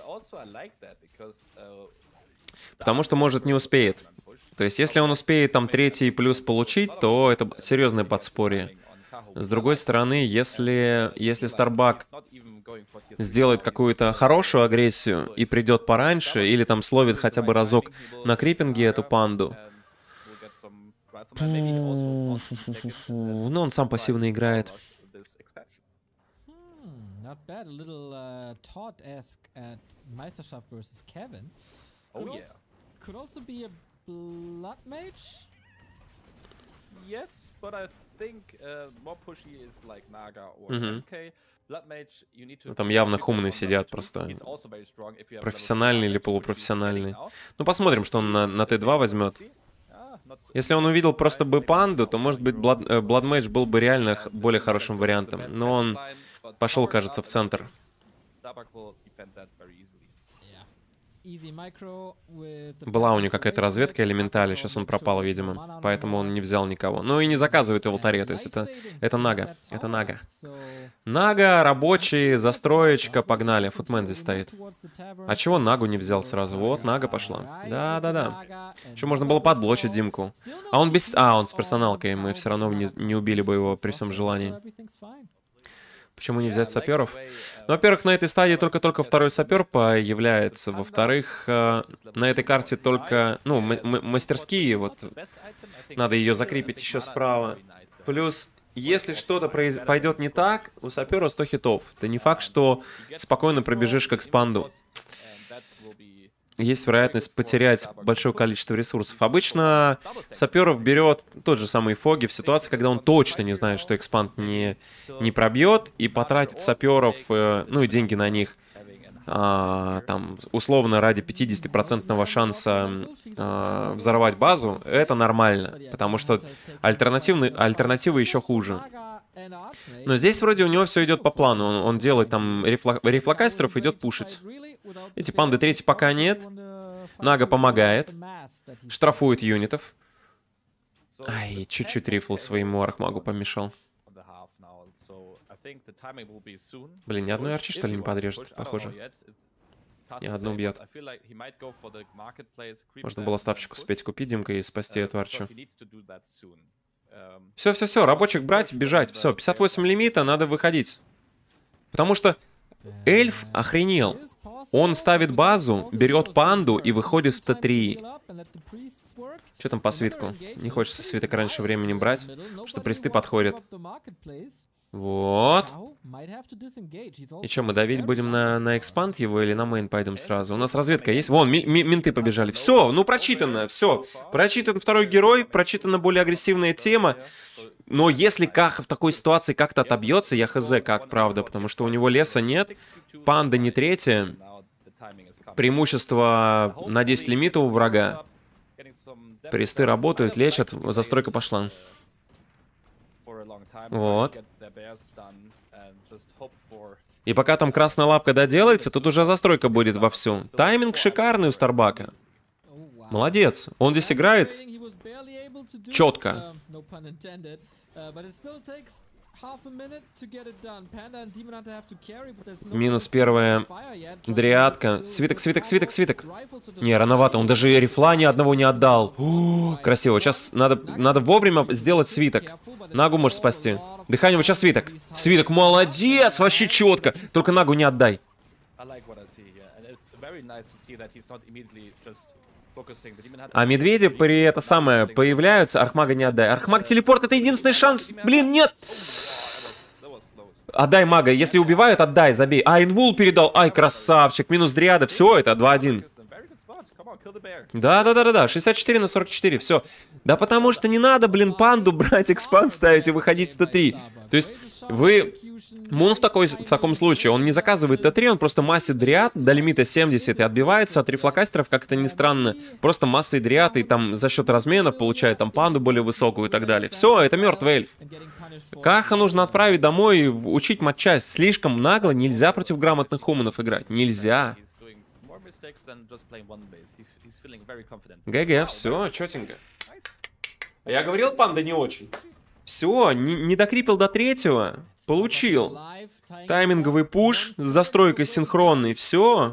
Потому что, может, не успеет. То есть, если он успеет там третий плюс получить, то это серьезное подспорье. С другой стороны, если, если Старбак сделает какую-то хорошую агрессию и придет пораньше, или там словит хотя бы разок на крипинге эту панду, ну, он сам пассивно играет. Yes, but I think uh, more pushy is like Naga or Мгм. эм кей. Blood Mage, you need to Ну, там явно keep your хумны on сидят level two. просто. He's also very strong if you have level three Профессиональный или Blood Mage, which he's полупрофессиональный. getting now. Ну, посмотрим, что он на, на Т два возьмет. Ah, not- Если он увидел просто бы панду, то, может быть, Blood, э, Blood Mage был бы реально х- более хорошим вариантом. Но он пошел, кажется, в центр. Starbuck will defend that very easily. Была у него какая-то разведка элементали, сейчас он пропал, видимо. Поэтому он не взял никого. Ну и не заказывает в алтаре, то есть это, это Нага. Это Нага. Нага, рабочий, застроечка, погнали. Футмен здесь стоит. А чего Нагу не взял сразу? Вот, Нага пошла. Да-да-да. Еще можно было подблочить Димку. А он без... А, он с персоналкой, мы все равно не, не убили бы его при всем желании. Почему не взять саперов? Ну, во-первых, на этой стадии только-только второй сапер появляется. Во-вторых, э, на этой карте только, ну, м- м- мастерские, вот, надо ее закрепить еще справа. Плюс, если что-то произ- пойдет не так, у сапера сто хитов. Это не факт, что спокойно пробежишь к экспанду. Есть вероятность потерять большое количество ресурсов. Обычно саперов берет тот же самый Фоги в ситуации, когда он точно не знает, что экспанд не, не пробьет, и потратит саперов, э, ну и деньги на них, а, там, условно, ради пятидесятипроцентного шанса а, взорвать базу, это нормально, потому что альтернативны, альтернативы еще хуже. Но здесь вроде у него все идет по плану. Он, он делает там рефла... рефлокастеров, идет пушить. Эти панды третий пока нет. Нага помогает. Штрафует юнитов. Ай, чуть-чуть рифл своему архмагу помешал. Блин, ни одной арчи, что ли, не подрежет, похоже. И одну убьет. Можно было ставчик успеть купить, Димка, и спасти эту арчу. Все-все-все, рабочих брать, бежать. Все, пятьдесят восемь лимита, надо выходить. Потому что эльф охренел. Он ставит базу, берет панду и выходит в Т три. Что там по свитку? Не хочется свиток раньше времени брать, что присты подходят. Вот. И что, мы давить будем на, на экспанд его или на мейн пойдем сразу? У нас разведка есть? Вон, ми ми менты побежали. Все, ну прочитано, все. Прочитан второй герой, прочитана более агрессивная тема. Но если Каха в такой ситуации как-то отобьется, я хз как, правда, потому что у него леса нет, панда не третья, преимущество на десять лимита у врага, присты работают, лечат, застройка пошла. Вот. И пока там красная лапка доделается, тут уже застройка будет вовсю. Тайминг шикарный у Старбака. Молодец. Он здесь играет четко. Минус первая дриадка. Свиток, свиток, свиток, свиток. Не, рановато. Он даже рифла ни одного не отдал. О, красиво. Сейчас надо, надо вовремя сделать свиток. Нагу можешь спасти. Дыхание, вот сейчас свиток. Свиток, молодец, вообще четко. Только Нагу не отдай. А медведи при это самое появляются, Архмага не отдай. Архмаг телепорт — это единственный шанс. Блин, нет! Отдай мага. Если убивают, отдай, забей. А, инвул передал. Ай, красавчик. Минус дриада. Все, это два один. Да-да-да-да-да. шестьдесят четыре на сорок четыре. Все. Да потому что не надо, блин, панду брать, экспанд ставить и выходить в Т три. То есть вы... Мун в, такой, в таком случае, он не заказывает Т три, он просто массит дриад до лимита семьдесят и отбивается от рефлокастеров, как это ни странно. Просто массой дриад и там за счет разменов получает там панду более высокую и так далее. Все, это мертвый эльф. Каха нужно отправить домой и учить матчасть. Слишком нагло нельзя против грамотных хуманов играть. Нельзя. ГГ, все, четенько. Я говорил, панда не очень. Все, не, не докрипил до третьего. Получил. Тайминговый пуш с застройкой синхронной. Все.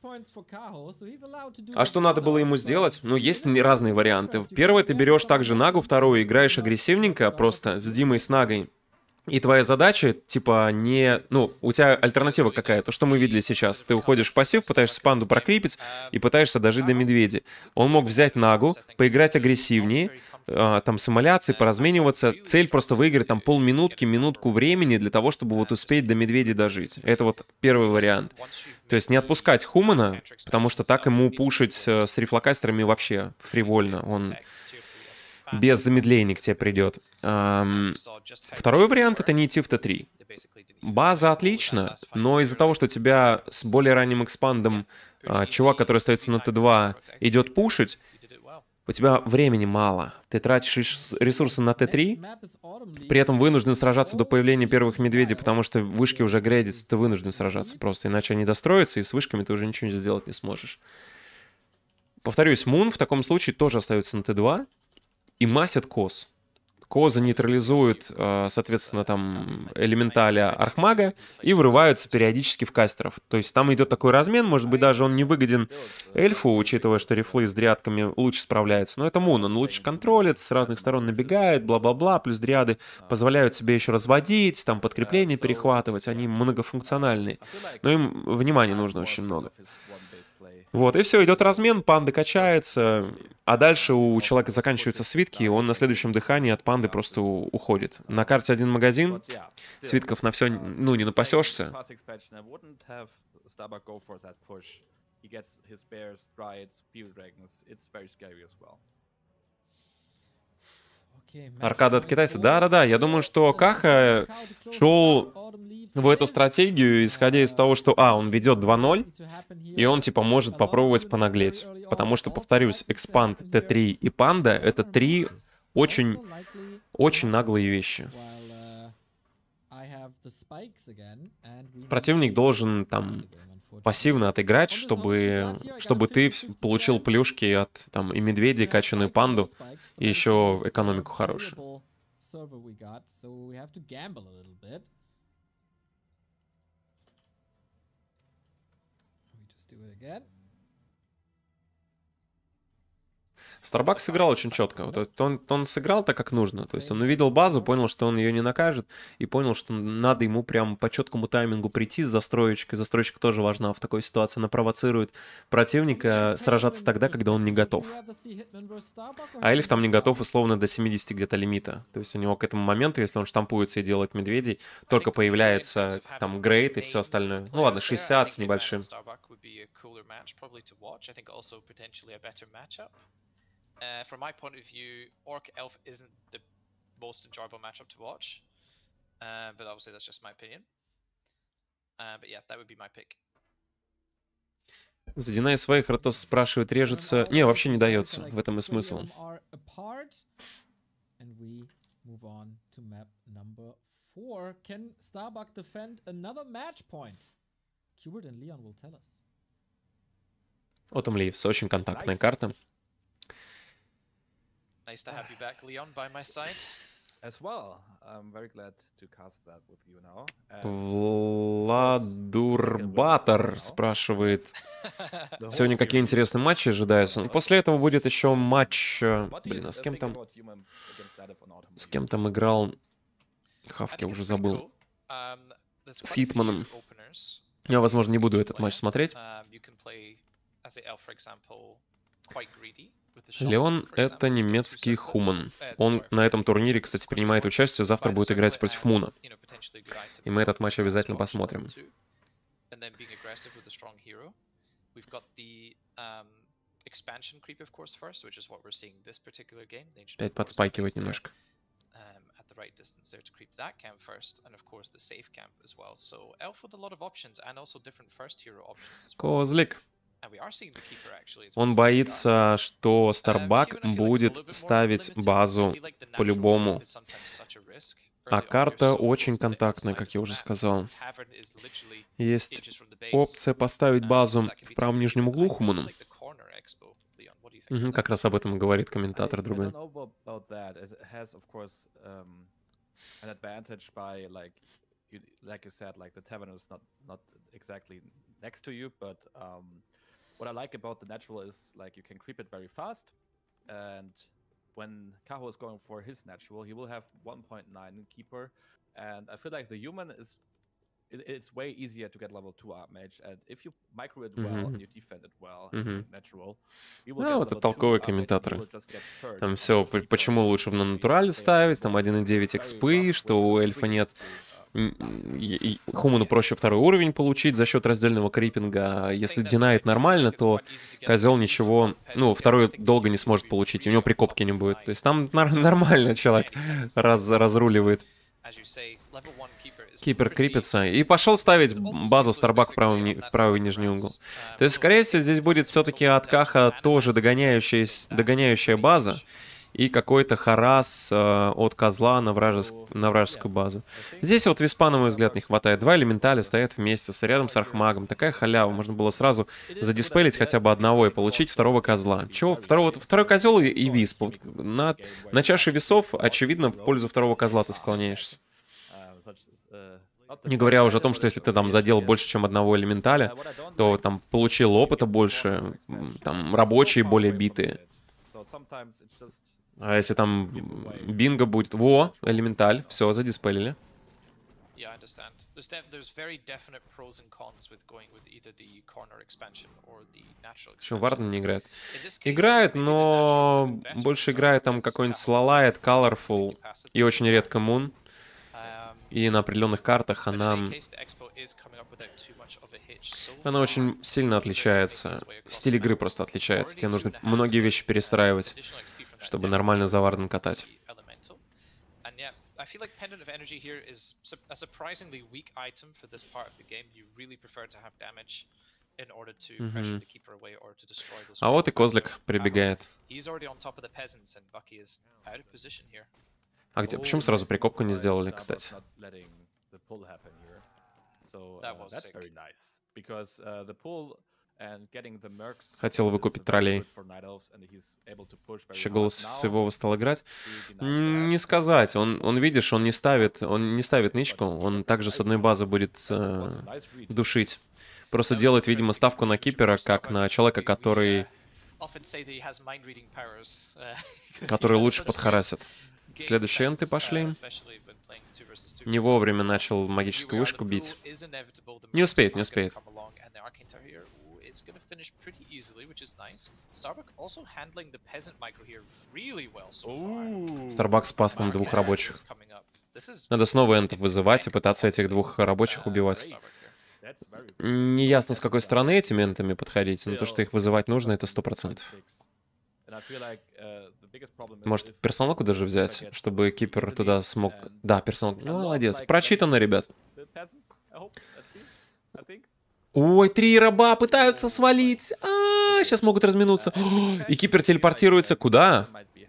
А что надо было ему сделать? Ну, есть разные варианты. Первый, ты берешь также Нагу, вторую играешь агрессивненько, просто с Димой, с Нагой. И твоя задача, типа, не... Ну, у тебя альтернатива какая-то, что мы видели сейчас. Ты уходишь в пассив, пытаешься панду прокрипить и пытаешься дожить до медведя. Он мог взять Нагу, поиграть агрессивнее, э, там, с эмоляцией, поразмениваться. Цель просто выиграть там полминутки, минутку времени для того, чтобы вот успеть до медведя дожить. Это вот первый вариант. То есть не отпускать Хумана, потому что так ему пушить с, с рефлокастерами вообще фривольно. Он... без замедления к тебе придет. Um, второй вариант — это не идти в Т три. База отлично, но из-за того, что у тебя с более ранним экспандом а, чувак, который остается на Т два, идет пушить, у тебя времени мало. Ты тратишь ресурсы на Т три, при этом вынужден сражаться до появления первых медведей, потому что вышки уже грейдятся, ты вынужден сражаться просто, иначе они достроятся, и с вышками ты уже ничего сделать не сможешь. Повторюсь, Мун в таком случае тоже остается на Т два, и массят Коз. Козы нейтрализуют, соответственно, там элементаля Архмага и вырываются периодически в кастеров. То есть там идет такой размен, может быть, даже он не выгоден эльфу, учитывая, что рифлы с дриадками лучше справляются. Но это Мун, он лучше контролит, с разных сторон набегает, бла-бла-бла, плюс дриады позволяют себе еще разводить, там подкрепление перехватывать, они многофункциональные. Но им внимания нужно очень много. Вот, и все, идет размен, панда качается, а дальше у человека заканчиваются свитки, и он на следующем дыхании от панды просто уходит. На карте один магазин, свитков на все, ну, не напасешься. Аркада от китайца. Да-да-да, я думаю, что Каха шел в эту стратегию, исходя из того, что, а, он ведет два ноль, и он, типа, может попробовать понаглеть. Потому что, повторюсь, экспанд, Т три и панда — это три очень, очень наглые вещи. Противник должен, там, пассивно отыграть, чтобы, чтобы ты получил плюшки от, там, и медведей, качаную панду, и еще экономику хорошую. Starbucks сыграл очень четко. Вот он, он сыграл так, как нужно. То есть он увидел базу, понял, что он ее не накажет, и понял, что надо ему прям по четкому таймингу прийти с застроечкой. Застроечка тоже важна в такой ситуации. Она провоцирует противника сражаться тогда, когда он не готов. А эльф там не готов условно до семидесяти где-то лимита. То есть у него к этому моменту, если он штампуется и делает медведей, только появляется там грейд и все остальное. Ну ладно, шестьдесят с небольшим. Uh, from my point of view, Orc Elf isn't the most enjoyable matchup to watch, uh, but obviously that's just my opinion. Uh, but yeah, that would be my pick. Задинай своих, Ратос спрашивает, режется... Не, вообще не дается. В этом и смысл. Autumn Leaves, очень контактная карта. Nice to have you back, Leon, by my side. Владурбатор спрашивает, сегодня какие интересные матчи ожидаются? Ну, после этого будет еще матч... Блин, а с кем там... С кем там играл... Хавк, я уже забыл. С Хитманом. Я, возможно, не буду этот матч смотреть. Леон — это немецкий хуман. Он на этом турнире, кстати, принимает участие. Завтра будет играть против Муна. И мы этот матч обязательно посмотрим. Опять подспайкивает немножко. Козлик. Он боится, что Старбак будет ставить базу по-любому. А карта очень контактная, как я уже сказал. Есть опция поставить базу в правом нижнем углу Хуману. Угу, как раз об этом и говорит комментатор другой. What I like about the natural is like you can creep it very fast, and when Kaho is going for his natural, he will have one point nine in keeper, and I feel like the human is it, it's way easier to get level two archmage, and if you micro it well mm-hmm. and you defend it well, mm-hmm. natural, you will ну, get вот это толковые комментаторы. Там все, почему лучше на натурале ставить, там один и девять экспы, что у эльфа нет. Хуману проще второй уровень получить за счет раздельного крипинга. А если динает нормально, то козел ничего, ну, второй долго не сможет получить, у него прикопки не будет. То есть там нормально человек раз, разруливает. Кипер крипится. И пошел ставить базу Старбак в правый, в правый нижний угол. То есть, скорее всего, здесь будет все-таки от Каха тоже догоняющая, догоняющая база. И какой-то харас э, от козла на, вражеск... на вражескую базу. Здесь вот виспа, на мой взгляд, не хватает. Два элементаля стоят вместе, с, рядом с архмагом. Такая халява. Можно было сразу задиспелить хотя бы одного и получить второго козла. Чего? Второго... Второй козел и, и висп. Вот на... на чаше весов, очевидно, в пользу второго козла ты склоняешься. Не говоря уже о том, что если ты там задел больше, чем одного элементаля, то там получил опыта больше, там рабочие более битые. А если там бинго будет... Во, элементаль, все, задиспелили. Почему Варден не играет? Играет, но больше играет там какой-нибудь Slalight, Colorful и очень редко Moon. И на определенных картах она... Она очень сильно отличается. Стиль игры просто отличается. Тебе нужно многие вещи перестраивать, чтобы нормально за Варден катать. Mm-hmm. А вот и козлик прибегает. А где? Почему сразу прикопку не сделали, кстати? Хотел выкупить троллей. Еще голос с его стал играть. Не сказать. Он, он, видишь, он не ставит, он не ставит нычку. Он также с одной базы будет э, душить. Просто делает, видимо, ставку на кипера, как на человека, который... который лучше подхарасит. Следующие энты пошли. Не вовремя начал магическую вышку бить. Не успеет, не успеет. Старбак спас нам двух рабочих. Надо снова энтов вызывать и пытаться этих двух рабочих убивать. Не ясно, с какой стороны этими энтами подходить, но то, что их вызывать нужно, это сто процентов. Может, персоналку даже взять, чтобы кипер туда смог... Да, персоналку. Ну, молодец. Прочитано, ребят. Ой, три раба пытаются свалить. А, -а, -а сейчас могут разминуться. И кипер телепортируется куда?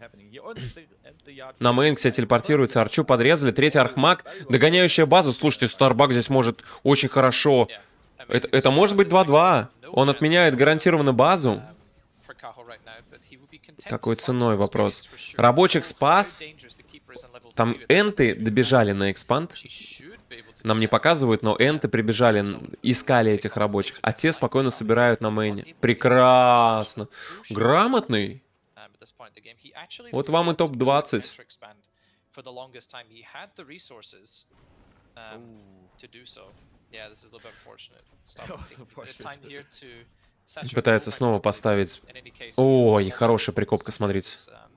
На мейн, кстати, телепортируется. Арчу подрезали. Третий архмаг. Догоняющая база. Слушайте, Старбак здесь может очень хорошо. Это, это может быть два-два. Он отменяет гарантированно базу. Какой ценой вопрос? Рабочих спас. Там энты добежали на экспанд. Нам не показывают, но энты прибежали, искали этих рабочих, а те спокойно собирают на мейне. Прекрасно. Грамотный. Вот вам и топ двадцать. Пытается снова поставить... Ой, хорошая прикопка, смотрите.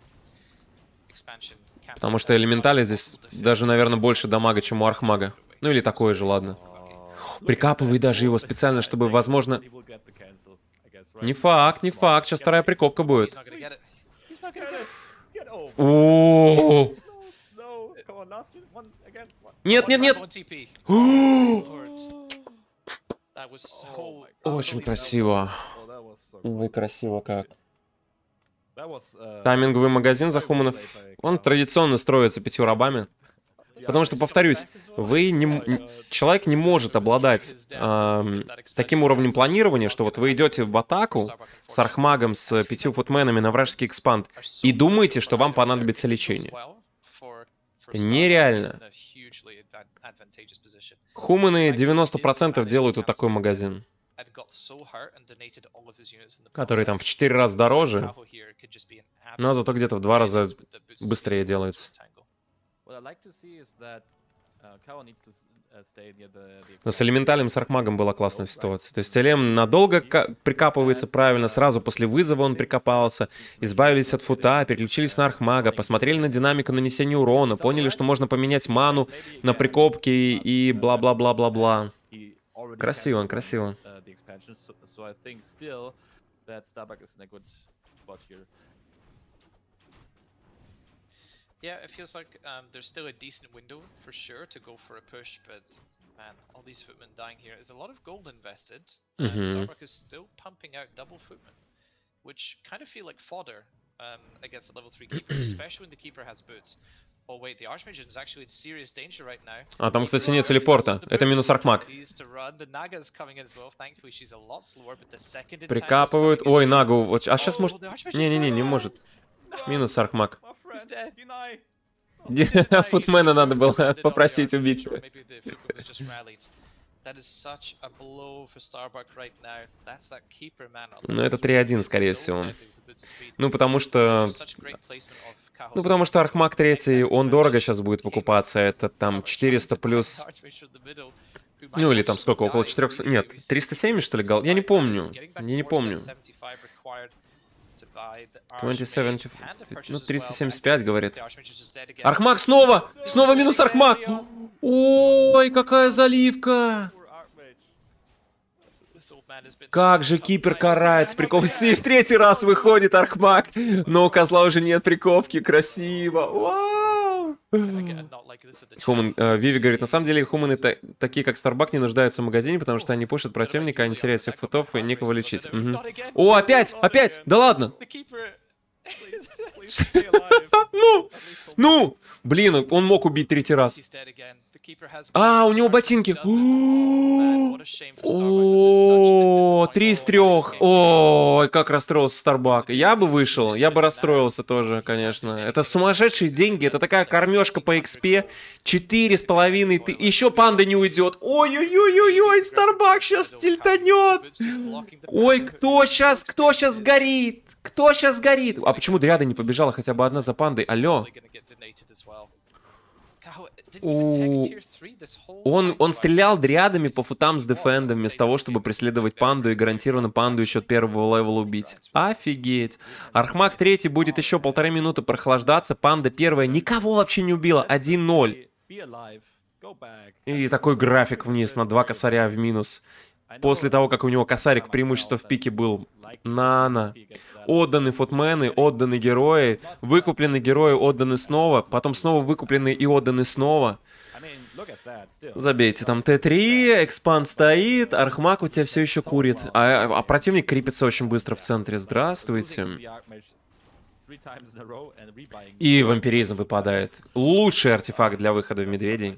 Потому что элементали здесь даже, наверное, больше дамага, чем у архмага. Ну или такое же, ладно. Прикапывай даже его специально, чтобы, возможно... Не факт, не факт. Сейчас вторая прикопка будет. О! Нет, нет, нет! Очень красиво. Ой, красиво как. Тайминговый магазин за хуманов, он традиционно строится пятью рабами. Потому что, повторюсь, вы не, человек не может обладать э, таким уровнем планирования, что вот вы идете в атаку с архмагом, с пятью футменами на вражеский экспанд и думаете, что вам понадобится лечение. Это нереально. Хуманы девяносто процентов делают вот такой магазин, который там в четыре раза дороже, но зато где-то в два раза быстрее делается. Но с элементалем, с архмагом была классная ситуация. То есть элем надолго прикапывается правильно, сразу после вызова он прикопался, избавились от фута, переключились на архмага, посмотрели на динамику нанесения урона, поняли, что можно поменять ману на прикопки и бла-бла-бла-бла-бла. Красиво, красиво. Yeah, it feels like um, there's still a decent window for sure to go for a push, but man, all these footmen dying here is a lot of gold invested. And Mm-hmm. Starbuck is still pumping out double footmen, which kind of feel like fodder um, against a level three keeper, especially when the keeper has boots. Oh wait, the Archmage is actually in serious danger right now. А там, кстати, нет телепорта. Это минус архмаг. Прикапывают. Ой, Нагу. Вот, а сейчас может... Не-не-не, не может. Минус архмаг. Футмена надо было попросить убить. Ну, это три один, скорее всего. Ну, потому что... Ну, потому что архмаг третий, он дорого сейчас будет выкупаться. Это там четыреста плюс... Ну, или там сколько, около четырёхсот... Нет, триста семьдесят, что ли, гал? Я не помню. Я не помню. двадцать семь... Ну, триста семьдесят пять, говорит. Архмаг снова! Снова минус архмаг! Ой, какая заливка! Как же кипер карает с прикопкой. И в третий раз выходит архмаг. Но у козла уже нет прикопки. Красиво. Вау! Хуман, э, Виви говорит, на самом деле хуманы та такие, как Старбак, не нуждаются в магазине, потому что они пушат противника, они теряют всех футов и некого лечить. Угу. О, опять! Опять! Да ладно! Ну! Ну! Блин, он мог убить третий раз. А, у него ботинки. О, три из трех. Ой, как расстроился Старбак. Я бы вышел, я бы расстроился тоже, конечно. Это сумасшедшие деньги, это такая кормежка по экспе. Четыре с половиной ты... Еще панда не уйдет. Ой-ой-ой-ой-ой, Старбак сейчас тильтанет. Ой, кто сейчас, кто сейчас сгорит? Кто сейчас сгорит? А почему Дриада не побежала хотя бы одна за пандой? Алло. Он, он стрелял дриадами по футам с дефендом, вместо того, чтобы преследовать панду и гарантированно панду еще от первого левела убить. Офигеть. Архмаг третий будет еще полторы минуты прохлаждаться, панда первая никого вообще не убила, один ноль. И такой график вниз на два косаря в минус. После того, как у него косарик преимущество в пике был. Нано. Отданы футмены, отданы герои, выкуплены герои, отданы снова, потом снова выкуплены и отданы снова. Забейте, там Т три, экспанд стоит, архмаг у тебя все еще курит, а, а противник крепится очень быстро в центре. Здравствуйте. И вампиризм выпадает. Лучший артефакт для выхода в медведей.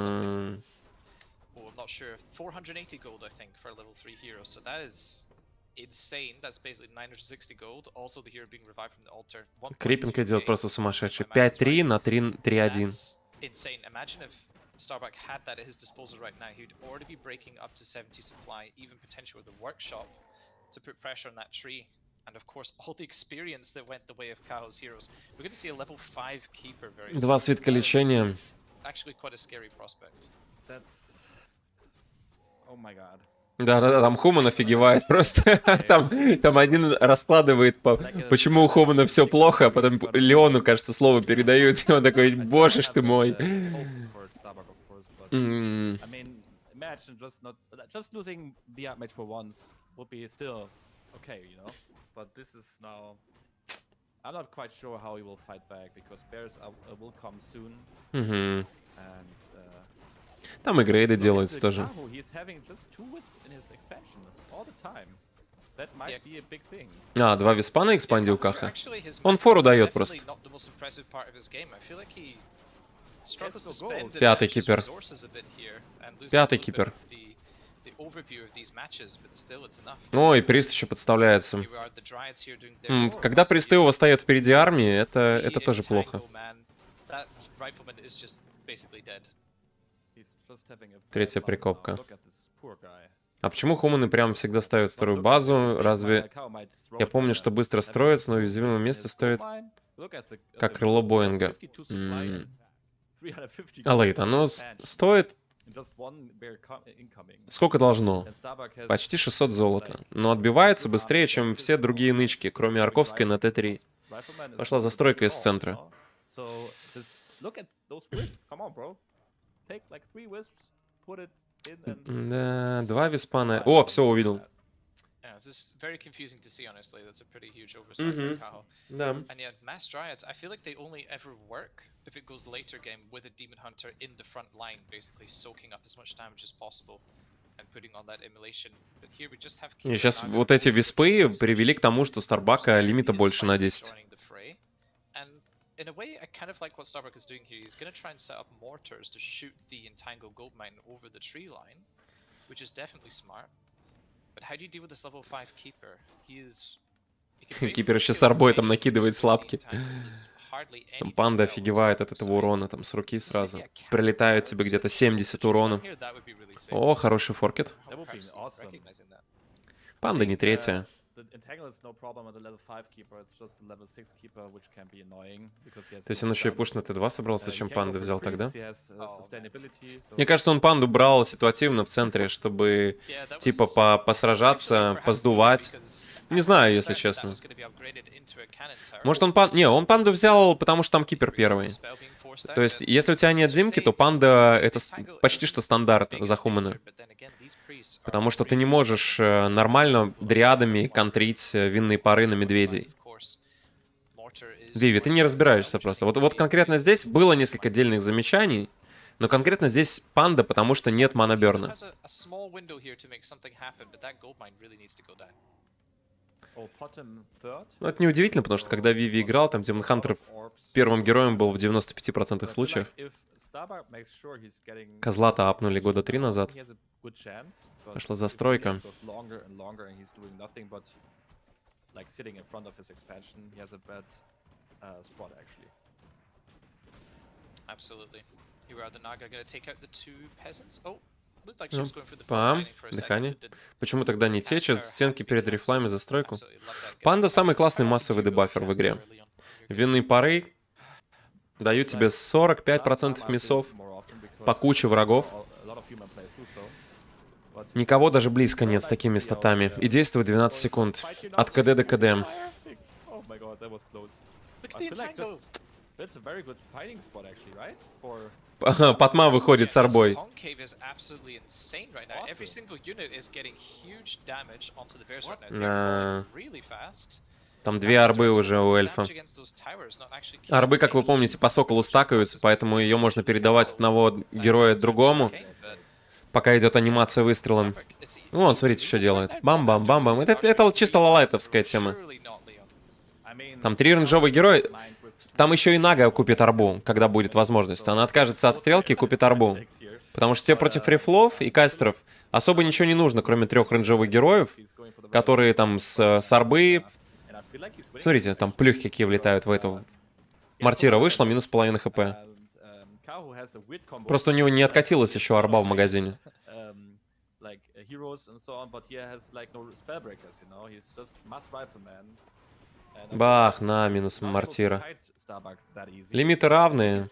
Да... Oh, I'm not sure. four hundred eighty gold, I think, for a level three hero. So that is Криппинг идет просто сумасшедший. пять три на три один. Starbuck had that at his disposal right now, he'd already be breaking up to seventy supply, even potential with the workshop, to put pressure on that tree. And of course, all the experience that went the way of Kaho's heroes. We're going to see a level five keeper very soon. Два свитка лечения. Actually quite a scary prospect. That's... Oh my god. Да-да-да, там Хуман офигевает просто. там, там один раскладывает, по, почему у Хумана все плохо, а потом Леону, кажется, слово передают, и он такой, боже ж ты мой. Mm. I mean, imagine just not just losing the art match for once would be still okay, you know. But this is now. I'm not quite sure how he will fight back because bears are, uh, will come soon. Mm-hmm. And uh, там и грейды делаются тоже. He's having just two wisps in his expansion all the time. That might be a big thing. А, два виспана экспандил Каха. Он фору дает просто. Пятый кипер. Пятый кипер. Ой, Прист еще подставляется. М, когда Присты у вас стоят впереди армии, это, это тоже плохо. Третья прикопка. А почему Хуманы прям всегда ставят вторую базу? Разве... Я помню, что быстро строится, но уязвимое место стоит как крыло Боинга. М. А лейт, оно стоит... Сколько должно? Почти шестьсот золота. Но отбивается быстрее, чем все другие нычки, кроме Арковской на Т три. Пошла застройка из центра. Да, два виспана. О, все увидел. This is very confusing to see, honestly. That's a pretty huge oversight Mm-hmm. by Kaho. Да. And yet, Mass Dryads, I feel like they only ever work if it goes later game with a Demon Hunter in the front line, basically soaking up as much damage as possible and putting on that immolation. But here we just have... И сейчас вот эти виспы привели к тому, что Старбака лимита больше на десять. In a way, I kind of like what Starbuck is doing here. He's going to try and set up mortars to shoot the Entangled Gold Mine over the tree line, which is definitely smart. But how do you deal with this level five keeper? He is... Кипер еще с арбой там накидывает слабки. Там панда офигевает от этого урона, там с руки сразу. Прилетает тебе где-то семьдесят урона. О, хороший форкет. Панда не третья. То есть он еще и пуш на Т два собрался, зачем панду взял тогда? Мне кажется, он панду брал ситуативно в центре, чтобы типа по посражаться, поздувать. Не знаю, если честно. Может он панду... Не, он панду взял, потому что там кипер первый. То есть, если у тебя нет зимки, то панда — это почти что стандарт за Хумана. Потому что ты не можешь нормально дриадами контрить винные пары на медведей. Виви, ты не разбираешься просто. Вот, вот конкретно здесь было несколько отдельных замечаний, но конкретно здесь панда, потому что нет манаберна. Ну, это неудивительно, потому что когда Виви играл, там Демон Хантер первым героем был в девяноста пяти процентах случаев. Козла-то апнули года три назад. Пошла застройка. Пам, дыхание. Почему тогда не течет стенки перед рифлами застройку? Панда — самый классный массовый дебафер в игре. Винные пары дают тебе сорок пять процентов миссов по куче врагов. Никого даже близко нет с такими статами. И действует двенадцать секунд. От КД до КД. Патма выходит с арбой. Да. Там две арбы уже у эльфа. Арбы, как вы помните, по соколу стакаются, поэтому ее можно передавать от одного героя другому, пока идет анимация выстрелом. Вон, смотрите, что делает. Бам-бам-бам-бам. Это, это чисто лалайтовская тема. Там три рейнджовых героя. Там еще и Нага купит арбу, когда будет возможность. Она откажется от стрелки и купит арбу. Потому что тебе против рифлов и кастеров особо ничего не нужно, кроме трех рейнджовых героев, которые там с, с арбы... Смотрите, там плюхи какие влетают в эту... Мортира вышла, минус половина хп. Просто у него не откатилась еще арба в магазине. Бах, на, минус мортира. Лимиты равные.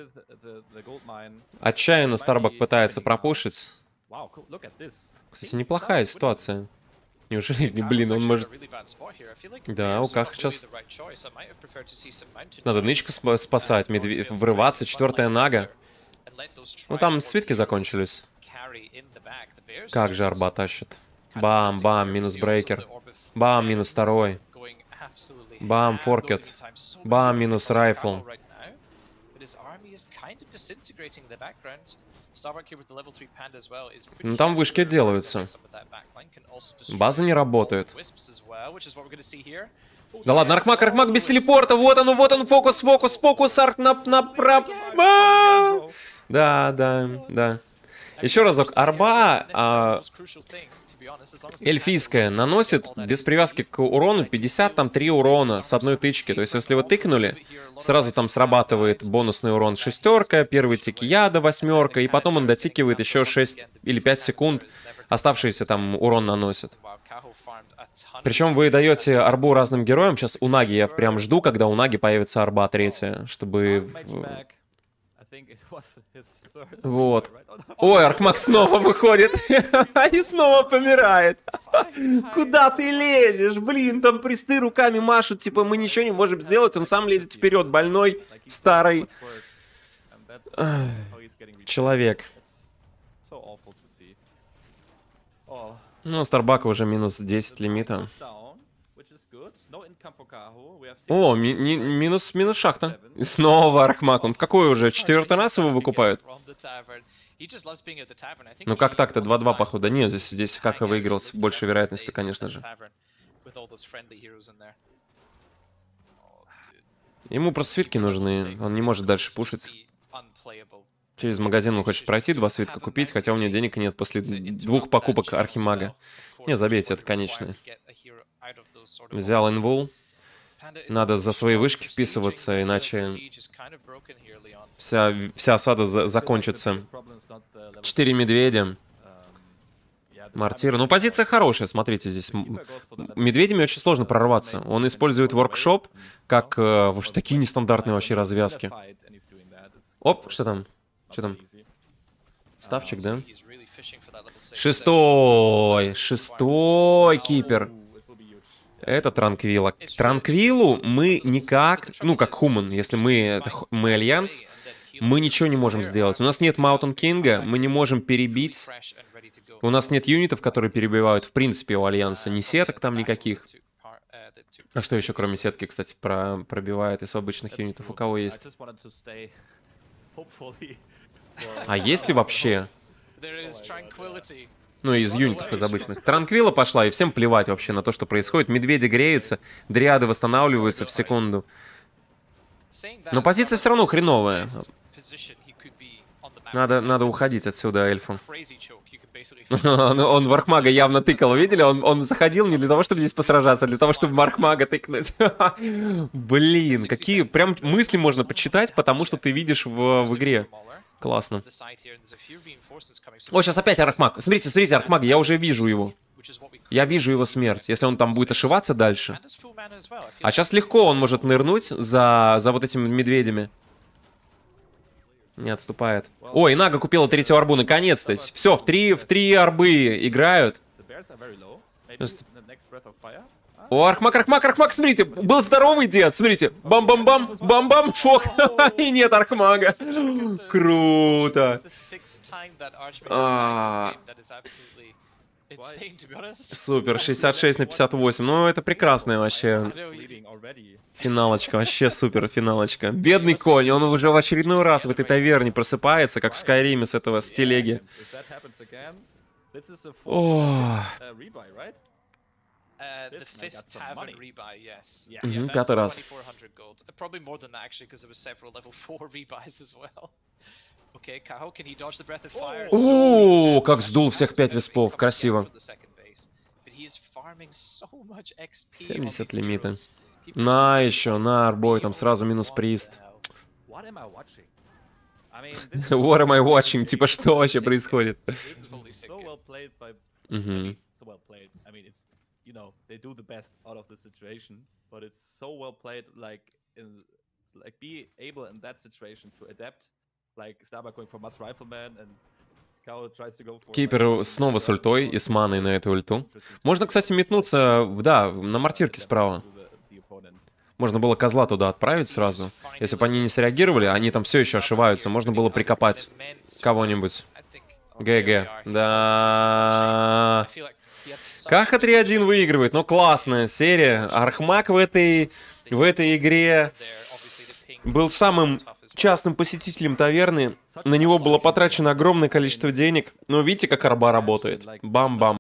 Отчаянно Старбак пытается пропушить. Кстати, неплохая ситуация. Неужели, блин, он может... Да, у Каха сейчас... Надо нычку сп спасать, медве... врываться, четвертая нага. Ну там свитки закончились. Как же арба тащит. Бам, бам, минус брейкер. Бам, минус второй. Бам, форкет. Бам, минус райфл. Ну там вышки делаются. База не работает. Да ладно, Архмак, Архмак без телепорта. Вот он, вот он, фокус, фокус, фокус, арк на... направо. Да, да, да. Еще разок. Арба а, эльфийская наносит без привязки к урону пятьдесят три урона с одной тычки. То есть, если вы тыкнули, сразу там срабатывает бонусный урон шестерка, первый тик яда восьмерка, и потом он дотикивает еще шесть или пять секунд. Оставшийся там урон наносит. Причем вы даете арбу разным героям. Сейчас у Наги я прям жду, когда у Наги появится арба третья, чтобы... Вот. Ой, Архмак снова выходит. И снова помирает. Куда ты лезешь? Блин, там присты руками машут, типа мы ничего не можем сделать. Он сам лезет вперед, больной, старый человек. Ну, у Старбака уже минус десять лимита. О, ми ми минус, минус шахта. И снова Архмак. Он в какой уже? Четвертый раз его выкупают? Ну как так-то? два-два, походу. Не, здесь, здесь как и выиграл с большей вероятностью, конечно же. Ему просто свитки нужны. Он не может дальше пушить. Через магазин он хочет пройти, два свитка купить, хотя у него денег нет после двух покупок Архимага. Не, забейте, это конечное. Взял инвул. Надо за свои вышки вписываться, иначе вся, вся осада за закончится. Четыре медведя. Мортира. Ну, позиция хорошая, смотрите, здесь. Медведями очень сложно прорваться. Он использует воркшоп, как э, такие нестандартные вообще развязки. Оп, что там? Что там? Ставчик, да? Шестой! Шестой кипер! Это Транквилла. Транквиллу мы никак... Ну, как Хуман, если мы, это, мы Альянс, мы ничего не можем сделать. У нас нет Маунтин Кинга, мы не можем перебить. У нас нет юнитов, которые перебивают, в принципе, у Альянса. Ни сеток там никаких. А что еще, кроме сетки, кстати, про пробивает из обычных юнитов? У кого есть? А есть ли вообще? Ну, из юнитов, из обычных. Транквилла пошла, и всем плевать вообще на то, что происходит. Медведи греются, дриады восстанавливаются в секунду. Но позиция все равно хреновая. Надо, надо уходить отсюда, эльфу. он, он в Архмага явно тыкал, видели? Он, он заходил не для того, чтобы здесь посражаться, а для того, чтобы в Архмага тыкнуть. Блин, какие прям мысли можно почитать, потому что ты видишь в, в игре. Классно. О, сейчас опять Архмаг. Смотрите, смотрите, Архмаг, я уже вижу его. Я вижу его смерть, если он там будет ошиваться дальше. А сейчас легко он может нырнуть за, за вот этими медведями. Не отступает. Ой, Нага купила третью арбу, наконец-то. Все, в три, в три арбы играют. О, Архмаг, Архмаг, Архмаг, смотрите, был здоровый дед, смотрите, бам-бам-бам, бам-бам, фок, и нет Архмага. Круто. А, супер, шестьдесят шесть на пятьдесят восемь, ну это прекрасная вообще финалочка, вообще супер финалочка. Бедный конь, он уже в очередной раз в этой таверне просыпается, как в Скайриме с этого, с телеги. О. Uh, the fifth tavern rebuy, yes. Yeah, Mm-hmm, yeah, пятый раз. twenty-four hundred gold. Uh, probably more than that actually, because there were several level four rebuys as well. Okay, Kaho, can he dodge the breath of fire? О, как сдул всех пять виспов, красиво. семьдесят лимита. На еще, на арбой, там сразу минус прист. What am I watching? I mean, What am I watching? Типа, что вообще происходит? so well played by Мгм. so well played. I mean, it's, you know, they do the best out of the situation, but it's so well played, like in, like be able in that situation to adapt, like Starbuck going for Mass Rifleman and Kao tries to go for. Кипер снова с ультой и с маной на эту ульту. Можно, кстати, метнуться, да, на мортирке справа. Можно было козла туда отправить сразу. Если бы они не среагировали, они там все еще ошиваются. Можно было прикопать кого-нибудь. ГГ. Да. Каха три один выигрывает. Ну, классная серия. Архмак в этой, в этой игре был самым частным посетителем таверны. На него было потрачено огромное количество денег. Но видите, как арба работает. Бам-бам.